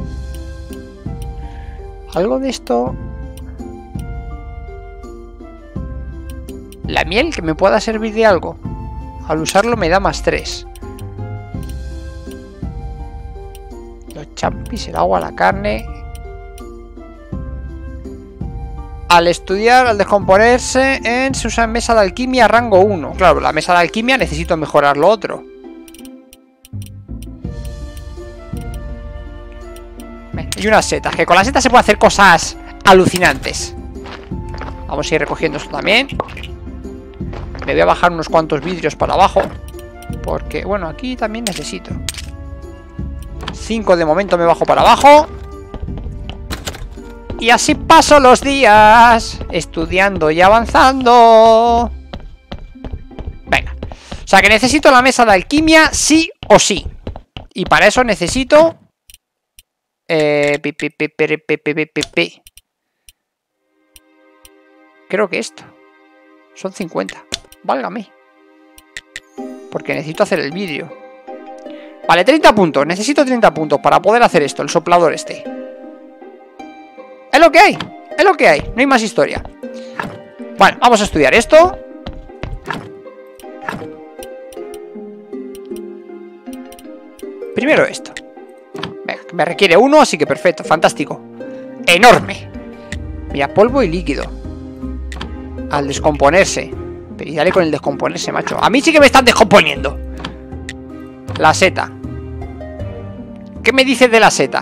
Algo de esto. La miel, que me pueda servir de algo. Al usarlo me da más tres. champis, el agua, la carne. Al estudiar, al descomponerse, en, se usa en mesa de alquimia rango uno. Claro, la mesa de alquimia necesito mejorar lo otro. Y unas setas, que con las setas se puede hacer cosas alucinantes. Vamos a ir recogiendo esto también. Me voy a bajar unos cuantos vidrios para abajo, porque, bueno, aquí también necesito cinco de momento, me bajo para abajo. Y así paso los días, estudiando y avanzando. Venga. O sea que necesito la mesa de alquimia sí o sí. Y para eso necesito... Eh, pi, pi, pi, pi, pi, pi, pi, pi. Creo que esto. Son cincuenta. Válgame. Porque necesito hacer el vídeo. Vale, treinta puntos. Necesito treinta puntos para poder hacer esto, el soplador este. Es lo que hay, es lo que hay, no hay más historia. Bueno, vamos a estudiar esto. Primero esto. Venga, me requiere uno, así que perfecto, fantástico. Enorme. Mira, polvo y líquido. Al descomponerse. Pero y dale con el descomponerse, macho. A mí sí que me están descomponiendo. La seta. ¿Qué me dices de la seta?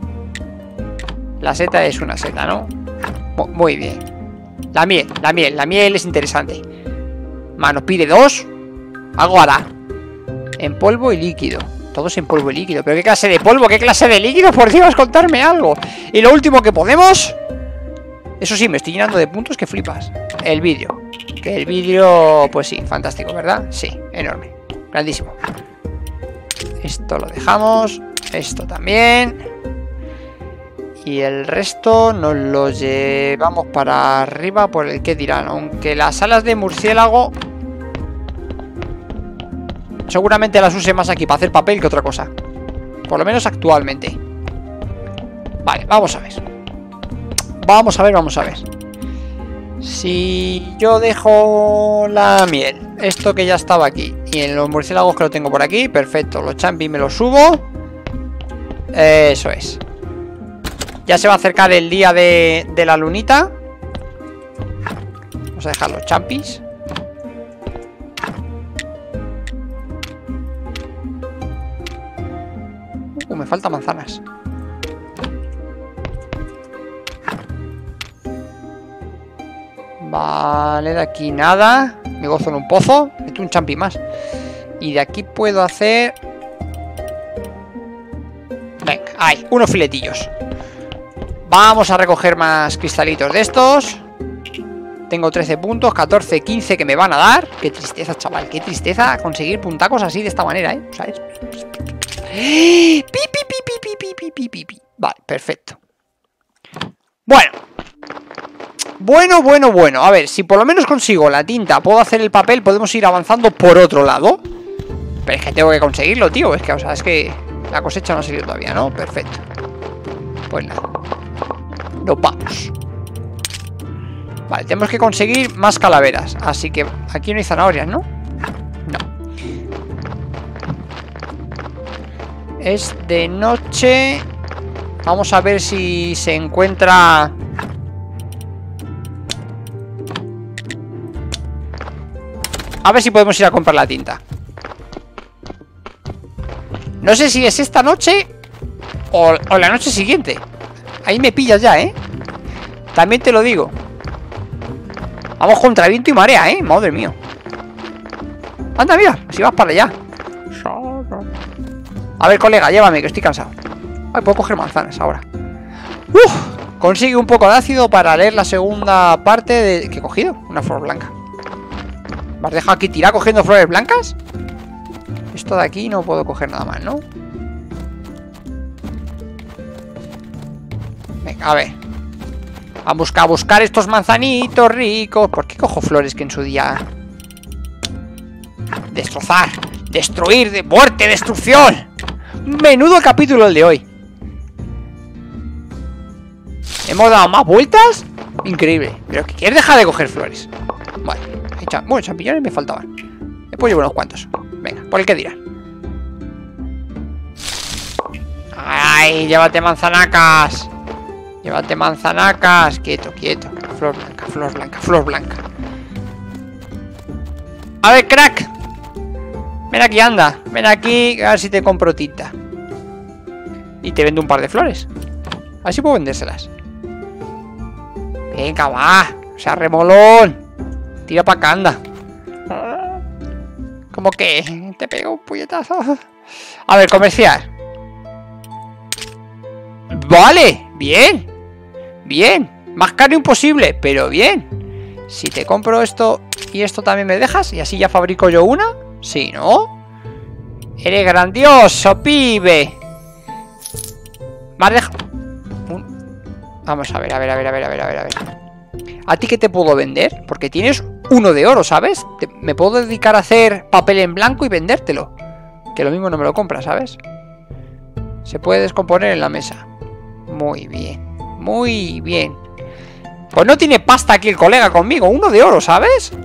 La seta es una seta, ¿no? Muy bien. La miel, la miel, la miel es interesante. Mano, pide dos. Algo hará. En polvo y líquido. Todos en polvo y líquido. ¿Pero qué clase de polvo? ¿Qué clase de líquido? Por Dios, contarme algo. Y lo último que podemos... Eso sí, me estoy llenando de puntos que flipas. El vídeo. Que el vídeo, pues sí, fantástico, ¿verdad? Sí, enorme. Grandísimo. Esto lo dejamos. Esto también. Y el resto nos lo llevamos para arriba por el que dirán. Aunque las alas de murciélago seguramente las use más aquí para hacer papel que otra cosa. Por lo menos actualmente. Vale, vamos a ver. Vamos a ver, vamos a ver. Si yo dejo la miel, esto que ya estaba aquí, y en los murciélagos que lo tengo por aquí, perfecto. Los champis me los subo. Eso es. Ya se va a acercar el día de, de la lunita. Vamos a dejar los champis. Uh, me faltan manzanas. Vale, de aquí nada. Me gozo en un pozo. Meto un champi más. Y de aquí puedo hacer... Venga, ahí, unos filetillos. Vamos a recoger más cristalitos de estos. Tengo trece puntos, catorce, quince que me van a dar. Qué tristeza, chaval, qué tristeza conseguir puntacos así de esta manera, ¿eh? ¿Sabes? Pi, pi, pi, pi, pi, pi, pi, pi, pi. Vale, perfecto. Bueno. Bueno, bueno, bueno. A ver, si por lo menos consigo la tinta, puedo hacer el papel, podemos ir avanzando por otro lado. Pero es que tengo que conseguirlo, tío. Es que, o sea, es que la cosecha no ha salido todavía, ¿no? Perfecto. Pues nada. Nos vamos. Vale, tenemos que conseguir más calaveras. Así que aquí no hay zanahorias, ¿no? No. Es de noche. Vamos a ver si se encuentra... A ver si podemos ir a comprar la tinta. No sé si es esta noche o, o la noche siguiente. Ahí me pillas ya, ¿eh? También te lo digo. Vamos contra viento y marea, ¿eh? Madre mía. Anda, mira, si vas para allá. A ver, colega, llévame, que estoy cansado. Ay, puedo coger manzanas ahora. Uf, consigue un poco de ácido para leer la segunda parte de... ¿Qué he cogido? Una flor blanca. ¿Me has dejado aquí tirar cogiendo flores blancas? Esto de aquí no puedo coger nada más, ¿no? Venga, a ver. A buscar, a buscar estos manzanitos ricos. ¿Por qué cojo flores que en su día... Destrozar, destruir, de muerte, destrucción? Menudo capítulo el de hoy. ¿Hemos dado más vueltas? Increíble. ¿Pero que quieres dejar de coger flores? Vale. Bueno, champiñones me faltaban. Después llevo unos cuantos. Venga, por el que dirán. ¡Ay! Llévate manzanacas. Llévate manzanacas. Quieto, quieto. Flor blanca, flor blanca, flor blanca. A ver, crack. Ven aquí, anda. Ven aquí, a ver si te compro tinta. Y te vendo un par de flores. Así puedo vendérselas. Venga, va. O sea, remolón. Tira pa' acá, anda. ¿Cómo que? Te pego un puñetazo. A ver, comerciar. Vale, bien. Bien. Más caro imposible, pero bien. Si te compro esto y esto también me dejas, y así ya fabrico yo una. Sí, ¿no? Eres grandioso, pibe. Me has dejado... Vamos a ver, a ver, a ver, a ver, a ver, a ver, a ver. ¿A ti qué te puedo vender? Porque tienes uno de oro, ¿sabes? Te... Me puedo dedicar a hacer papel en blanco y vendértelo. Que lo mismo no me lo compras, ¿sabes? Se puede descomponer en la mesa. Muy bien. Muy bien. Pues no tiene pasta aquí el colega conmigo. Uno de oro, ¿sabes?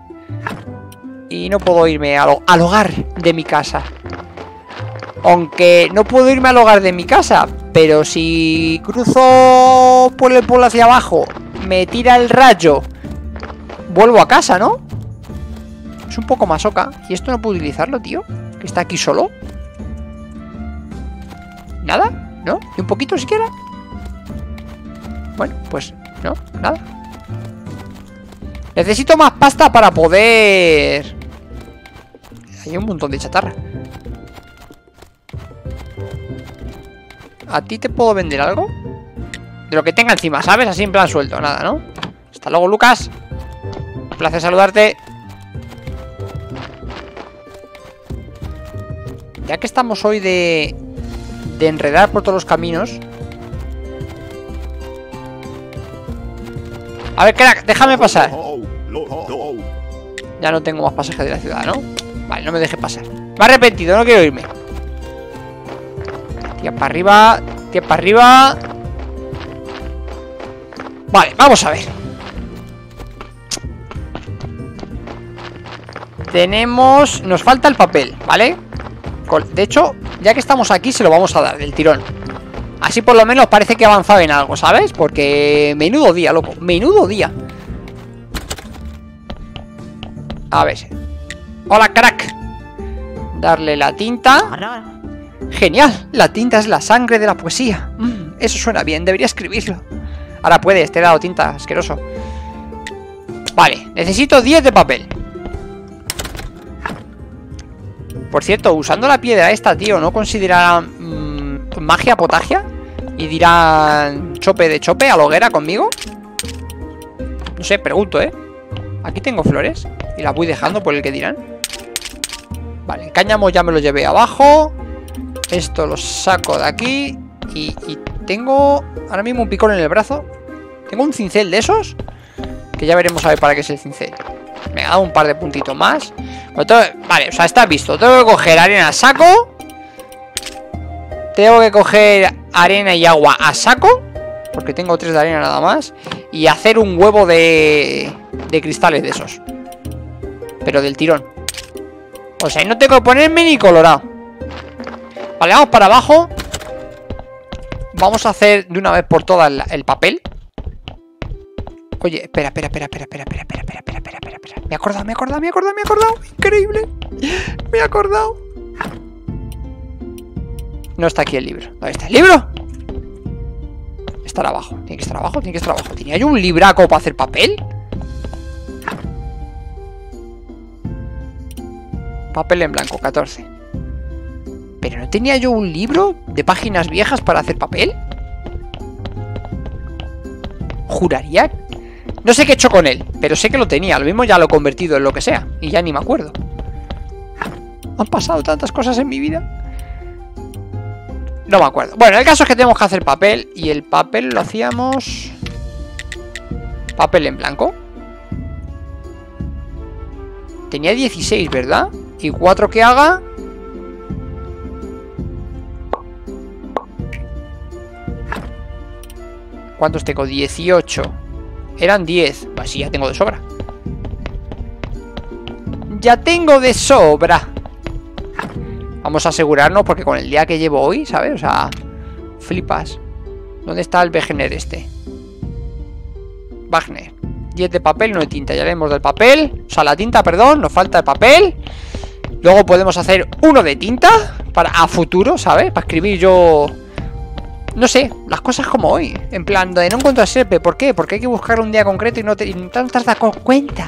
Y no puedo irme al, al hogar de mi casa. Aunque no puedo irme al hogar de mi casa. Pero si cruzo por el pueblo hacia abajo, me tira el rayo, vuelvo a casa, ¿no? Es un poco masoca. ¿Y esto no puedo utilizarlo, tío? Que está aquí solo. ¿Nada? ¿No? ¿Y un poquito siquiera? Bueno, pues no, nada. Necesito más pasta para poder... Hay un montón de chatarra. ¿A ti te puedo vender algo? De lo que tenga encima, ¿sabes? Así en plan suelto, nada, ¿no? Hasta luego, Lucas. Un placer saludarte. Ya que estamos hoy de... de enredar por todos los caminos. A ver, crack, déjame pasar. Ya no tengo más pasaje de la ciudad, ¿no? Vale, no me dejes pasar. Me he arrepentido, no quiero irme. Tía para arriba, tía para arriba. Vale, vamos a ver. Tenemos... Nos falta el papel, ¿vale? De hecho, ya que estamos aquí, se lo vamos a dar del tirón. Así por lo menos parece que ha avanzado en algo, ¿sabes? Porque... Menudo día, loco. Menudo día. A ver. Hola, crack. Darle la tinta. Genial. La tinta es la sangre de la poesía. Mm, eso suena bien. Debería escribirlo. Ahora puedes. Te he dado tinta. Asqueroso. Vale. Necesito diez de papel. Por cierto, usando la piedra esta, tío, ¿no considerarán mmm, magia potagia? Y dirán chope de chope a la hoguera conmigo. No sé, pregunto, ¿eh? Aquí tengo flores y las voy dejando por el que dirán. Vale, el cáñamo ya me lo llevé abajo. Esto lo saco de aquí. Y, y tengo ahora mismo un picón en el brazo. Tengo un cincel de esos, que ya veremos a ver para qué es el cincel. Me ha dado un par de puntitos más. Vale, o sea, está visto. Tengo que coger arena a saco. Tengo que coger arena y agua a saco, porque tengo tres de arena nada más. Y hacer un huevo de, de cristales de esos, pero del tirón. O sea, no tengo que ponerme ni colorado. Vale, vamos para abajo. Vamos a hacer de una vez por todas el, el papel. Oye, espera, espera, espera, espera, espera, espera, espera, espera, espera, espera, espera, espera. Me he acordado, me he acordado, me he acordado, me he acordado. Increíble. Me he acordado. No está aquí el libro. ¿Dónde está el libro? Estará abajo. Tiene que estar abajo, tiene que estar abajo. ¿Tenía yo un libraco para hacer papel? Papel en blanco, catorce. ¿Pero no tenía yo un libro de páginas viejas para hacer papel? Juraría. No sé qué he hecho con él, pero sé que lo tenía. Lo mismo ya lo he convertido en lo que sea. Y ya ni me acuerdo. Han pasado tantas cosas en mi vida. No me acuerdo. Bueno, el caso es que tenemos que hacer papel. Y el papel lo hacíamos... Papel en blanco. Tenía dieciséis, ¿verdad? Y cuatro que haga... ¿Cuántos tengo? dieciocho. Eran diez. Pues sí, ya tengo de sobra. Ya tengo de sobra. Vamos a asegurarnos porque con el día que llevo hoy, ¿sabes? O sea, Flipas. ¿Dónde está el Wegener este? Wagner. diez de papel, no de tinta. Ya haremos del papel. O sea, la tinta, perdón. Nos falta el papel. Luego podemos hacer uno de tinta. Para a futuro, ¿sabes? Para escribir yo... No sé, las cosas como hoy. En plan, de no encuentro a Serpe. ¿Por qué? Porque hay que buscar un día concreto y no te, y no te has dado cuenta.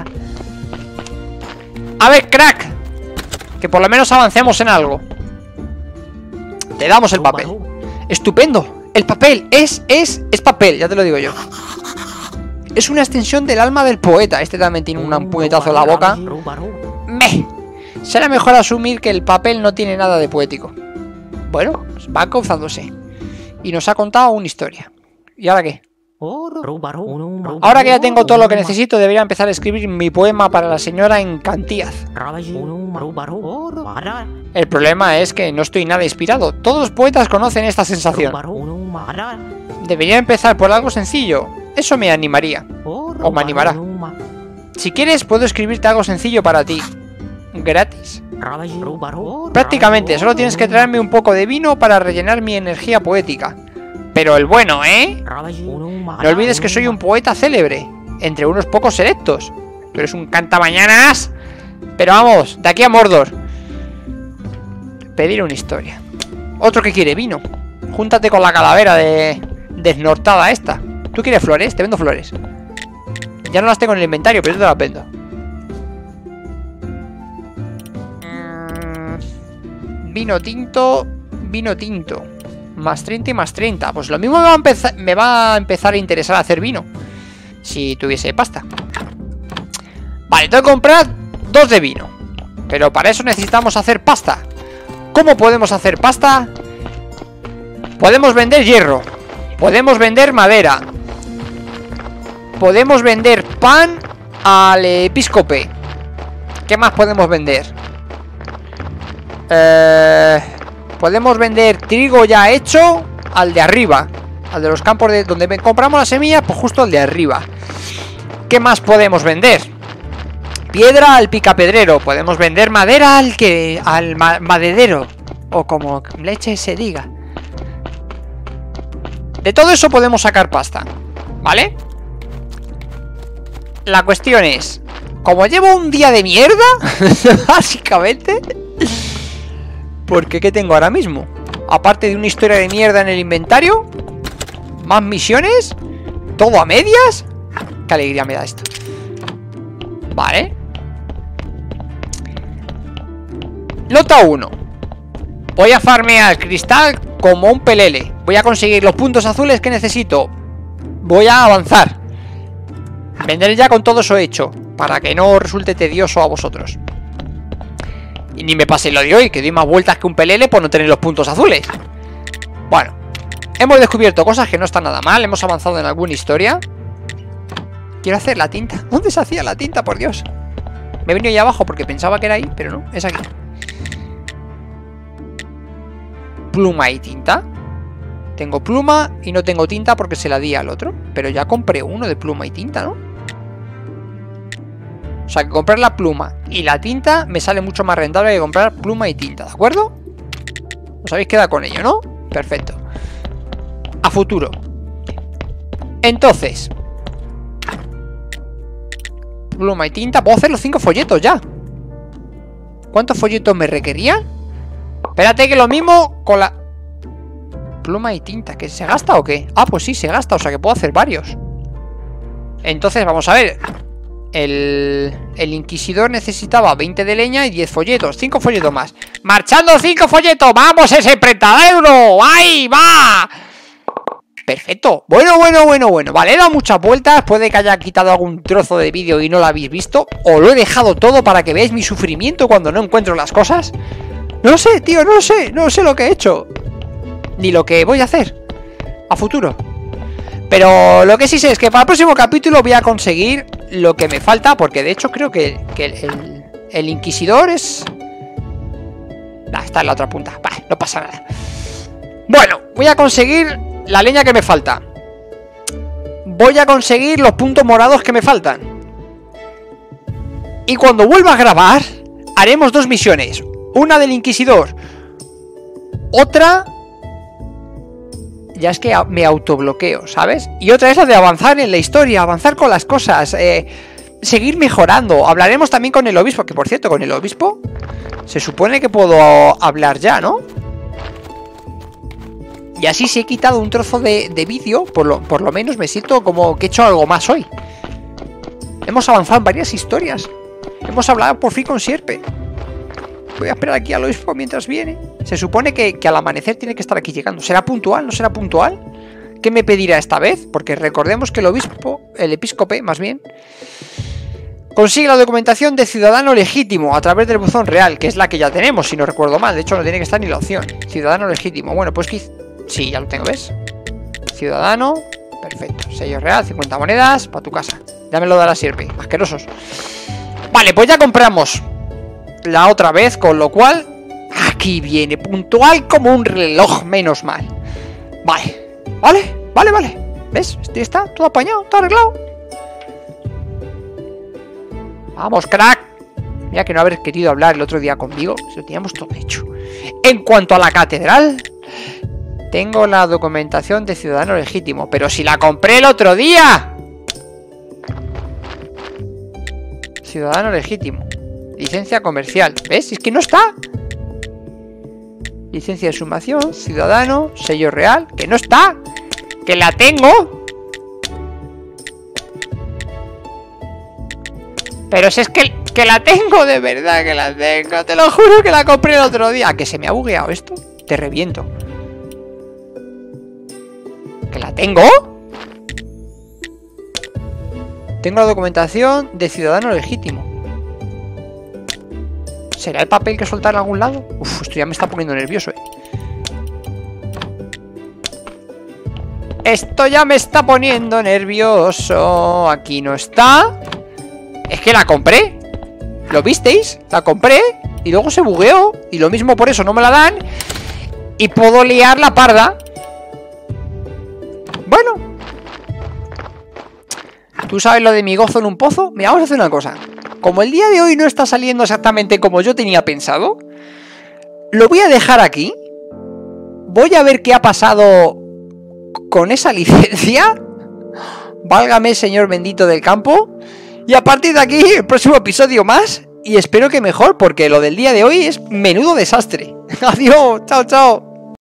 A ver, crack. Que por lo menos avancemos en algo. Le damos el papel. Estupendo. El papel es, es, es papel, ya te lo digo yo. Es una extensión del alma del poeta. Este también tiene un puñetazo en la boca. Me. Será mejor asumir que el papel no tiene nada de poético. Bueno, va causándose. Y nos ha contado una historia. ¿Y ahora qué? Ahora que ya tengo todo lo que necesito, debería empezar a escribir mi poema para la señora Encantíaz. El problema es que no estoy nada inspirado. Todos los poetas conocen esta sensación. Debería empezar por algo sencillo. Eso me animaría. O me animará. Si quieres, puedo escribirte algo sencillo para ti. ¿Gratis? Prácticamente, solo tienes que traerme un poco de vino para rellenar mi energía poética. Pero el bueno, ¿eh? No olvides que soy un poeta célebre, entre unos pocos selectos. Tú eres un cantamañanas. Pero vamos, de aquí a Mordor. Pedir una historia. Otro que quiere vino. Júntate con la calavera de... desnortada esta. ¿Tú quieres flores? Te vendo flores. Ya no las tengo en el inventario, pero yo te las vendo. Vino tinto, vino tinto. Más treinta y más treinta. Pues lo mismo me va, a empezar, me va a empezar a interesar hacer vino. Si tuviese pasta. Vale, tengo que comprar dos de vino. Pero para eso necesitamos hacer pasta. ¿Cómo podemos hacer pasta? Podemos vender hierro. Podemos vender madera. Podemos vender pan al episcope. ¿Qué más podemos vender? Eh, podemos vender trigo ya hecho al de arriba, al de los campos de donde compramos las semillas, pues justo al de arriba. ¿Qué más podemos vender? Piedra al picapedrero. Podemos vender madera al que al ma maderero, o como leche se diga. De todo eso podemos sacar pasta, ¿vale? La cuestión es, como llevo un día de mierda, básicamente... Porque ¿qué tengo ahora mismo? Aparte de una historia de mierda en el inventario, más misiones, todo a medias. Qué alegría me da esto. Vale. Nota uno. Voy a farmear cristal como un pelele. Voy a conseguir los puntos azules que necesito. Voy a avanzar. Vendré ya con todo eso hecho, para que no resulte tedioso a vosotros. Y ni me pase lo de hoy, que doy más vueltas que un pelele por no tener los puntos azules. Bueno, hemos descubierto cosas que no están nada mal. Hemos avanzado en alguna historia. Quiero hacer la tinta. ¿Dónde se hacía la tinta, por Dios? Me he venido ahí abajo porque pensaba que era ahí, pero no, es aquí. Pluma y tinta. Tengo pluma y no tengo tinta porque se la di al otro. Pero ya compré uno de pluma y tinta, ¿no? O sea, que comprar la pluma y la tinta me sale mucho más rentable que comprar pluma y tinta, ¿de acuerdo? ¿Os habéis quedado con ello, no? Perfecto. A futuro. Entonces, pluma y tinta. Puedo hacer los cinco folletos ya. ¿Cuántos folletos me requerían? Espérate que lo mismo con la... Pluma y tinta, ¿que se gasta o qué? Ah, pues sí, se gasta, o sea que puedo hacer varios. Entonces, vamos a ver. El, el inquisidor necesitaba veinte de leña y diez folletos. cinco folletos más. ¡Marchando cinco folletos! ¡Vamos ese emprendedero! ¡Ahí va! Perfecto. Bueno, bueno, bueno, bueno. Vale, he dado muchas vueltas. Puede que haya quitado algún trozo de vídeo y no lo habéis visto. O lo he dejado todo para que veáis mi sufrimiento cuando no encuentro las cosas. No lo sé, tío, no lo sé. No sé lo que he hecho. Ni lo que voy a hacer a futuro. Pero lo que sí sé es que para el próximo capítulo voy a conseguir lo que me falta. Porque de hecho creo que, que el, el, el inquisidor es... Nah, está en la otra punta. Bah, no pasa nada. Bueno, voy a conseguir la leña que me falta. Voy a conseguir los puntos morados que me faltan. Y cuando vuelva a grabar, haremos dos misiones. Una del inquisidor. Otra ya es que me autobloqueo, ¿sabes? Y otra es la de avanzar en la historia, avanzar con las cosas, eh, seguir mejorando. Hablaremos también con el obispo, que por cierto, con el obispo se supone que puedo hablar ya, ¿no? Y así si he quitado un trozo de, de vídeo, por lo, por lo menos me siento como que he hecho algo más hoy. Hemos avanzado en varias historias. Hemos hablado por fin con Sierpe. Voy a esperar aquí al obispo mientras viene. Se supone que, que al amanecer tiene que estar aquí llegando. ¿Será puntual? ¿No será puntual? ¿Qué me pedirá esta vez? Porque recordemos que el obispo, el episcope más bien, consigue la documentación de ciudadano legítimo a través del buzón real, que es la que ya tenemos, si no recuerdo mal. De hecho no tiene que estar ni la opción. Ciudadano legítimo. Bueno, pues que... sí, ya lo tengo, ¿ves? Ciudadano. Perfecto. Sello real, cincuenta monedas para tu casa. Ya me lo dará Sierpe. Asquerosos. Vale, pues ya compramos la otra vez, con lo cual aquí viene puntual como un reloj, menos mal. Vale, vale, vale, vale. ¿Ves? Este está todo apañado, todo arreglado. Vamos, crack. Mira que no haber querido hablar el otro día conmigo, si lo teníamos todo hecho. En cuanto a la catedral, tengo la documentación de ciudadano legítimo, pero si la compré el otro día. Ciudadano legítimo. Licencia comercial. ¿Ves? Es que no está. Licencia de sumación. Ciudadano. Sello real. Que no está. Que la tengo. Pero si es que, que la tengo, de verdad que la tengo. Te lo juro que la compré el otro día. ¿Que se me ha bugueado esto? Te reviento. ¿Que la tengo? Tengo la documentación de ciudadano legítimo. ¿Será el papel que soltar en algún lado? Uf, esto ya me está poniendo nervioso, eh. Esto ya me está poniendo nervioso. Aquí no está. Es que la compré. ¿Lo visteis? La compré y luego se bugueó. Y lo mismo por eso no me la dan. Y puedo liar la parda. Bueno. ¿Tú sabes lo de mi gozo en un pozo? Mira, vamos a hacer una cosa. Como el día de hoy no está saliendo exactamente como yo tenía pensado, lo voy a dejar aquí. Voy a ver qué ha pasado con esa licencia. Válgame, señor bendito del campo. Y a partir de aquí, el próximo episodio más. Y espero que mejor, porque lo del día de hoy es menudo desastre. Adiós, chao, chao.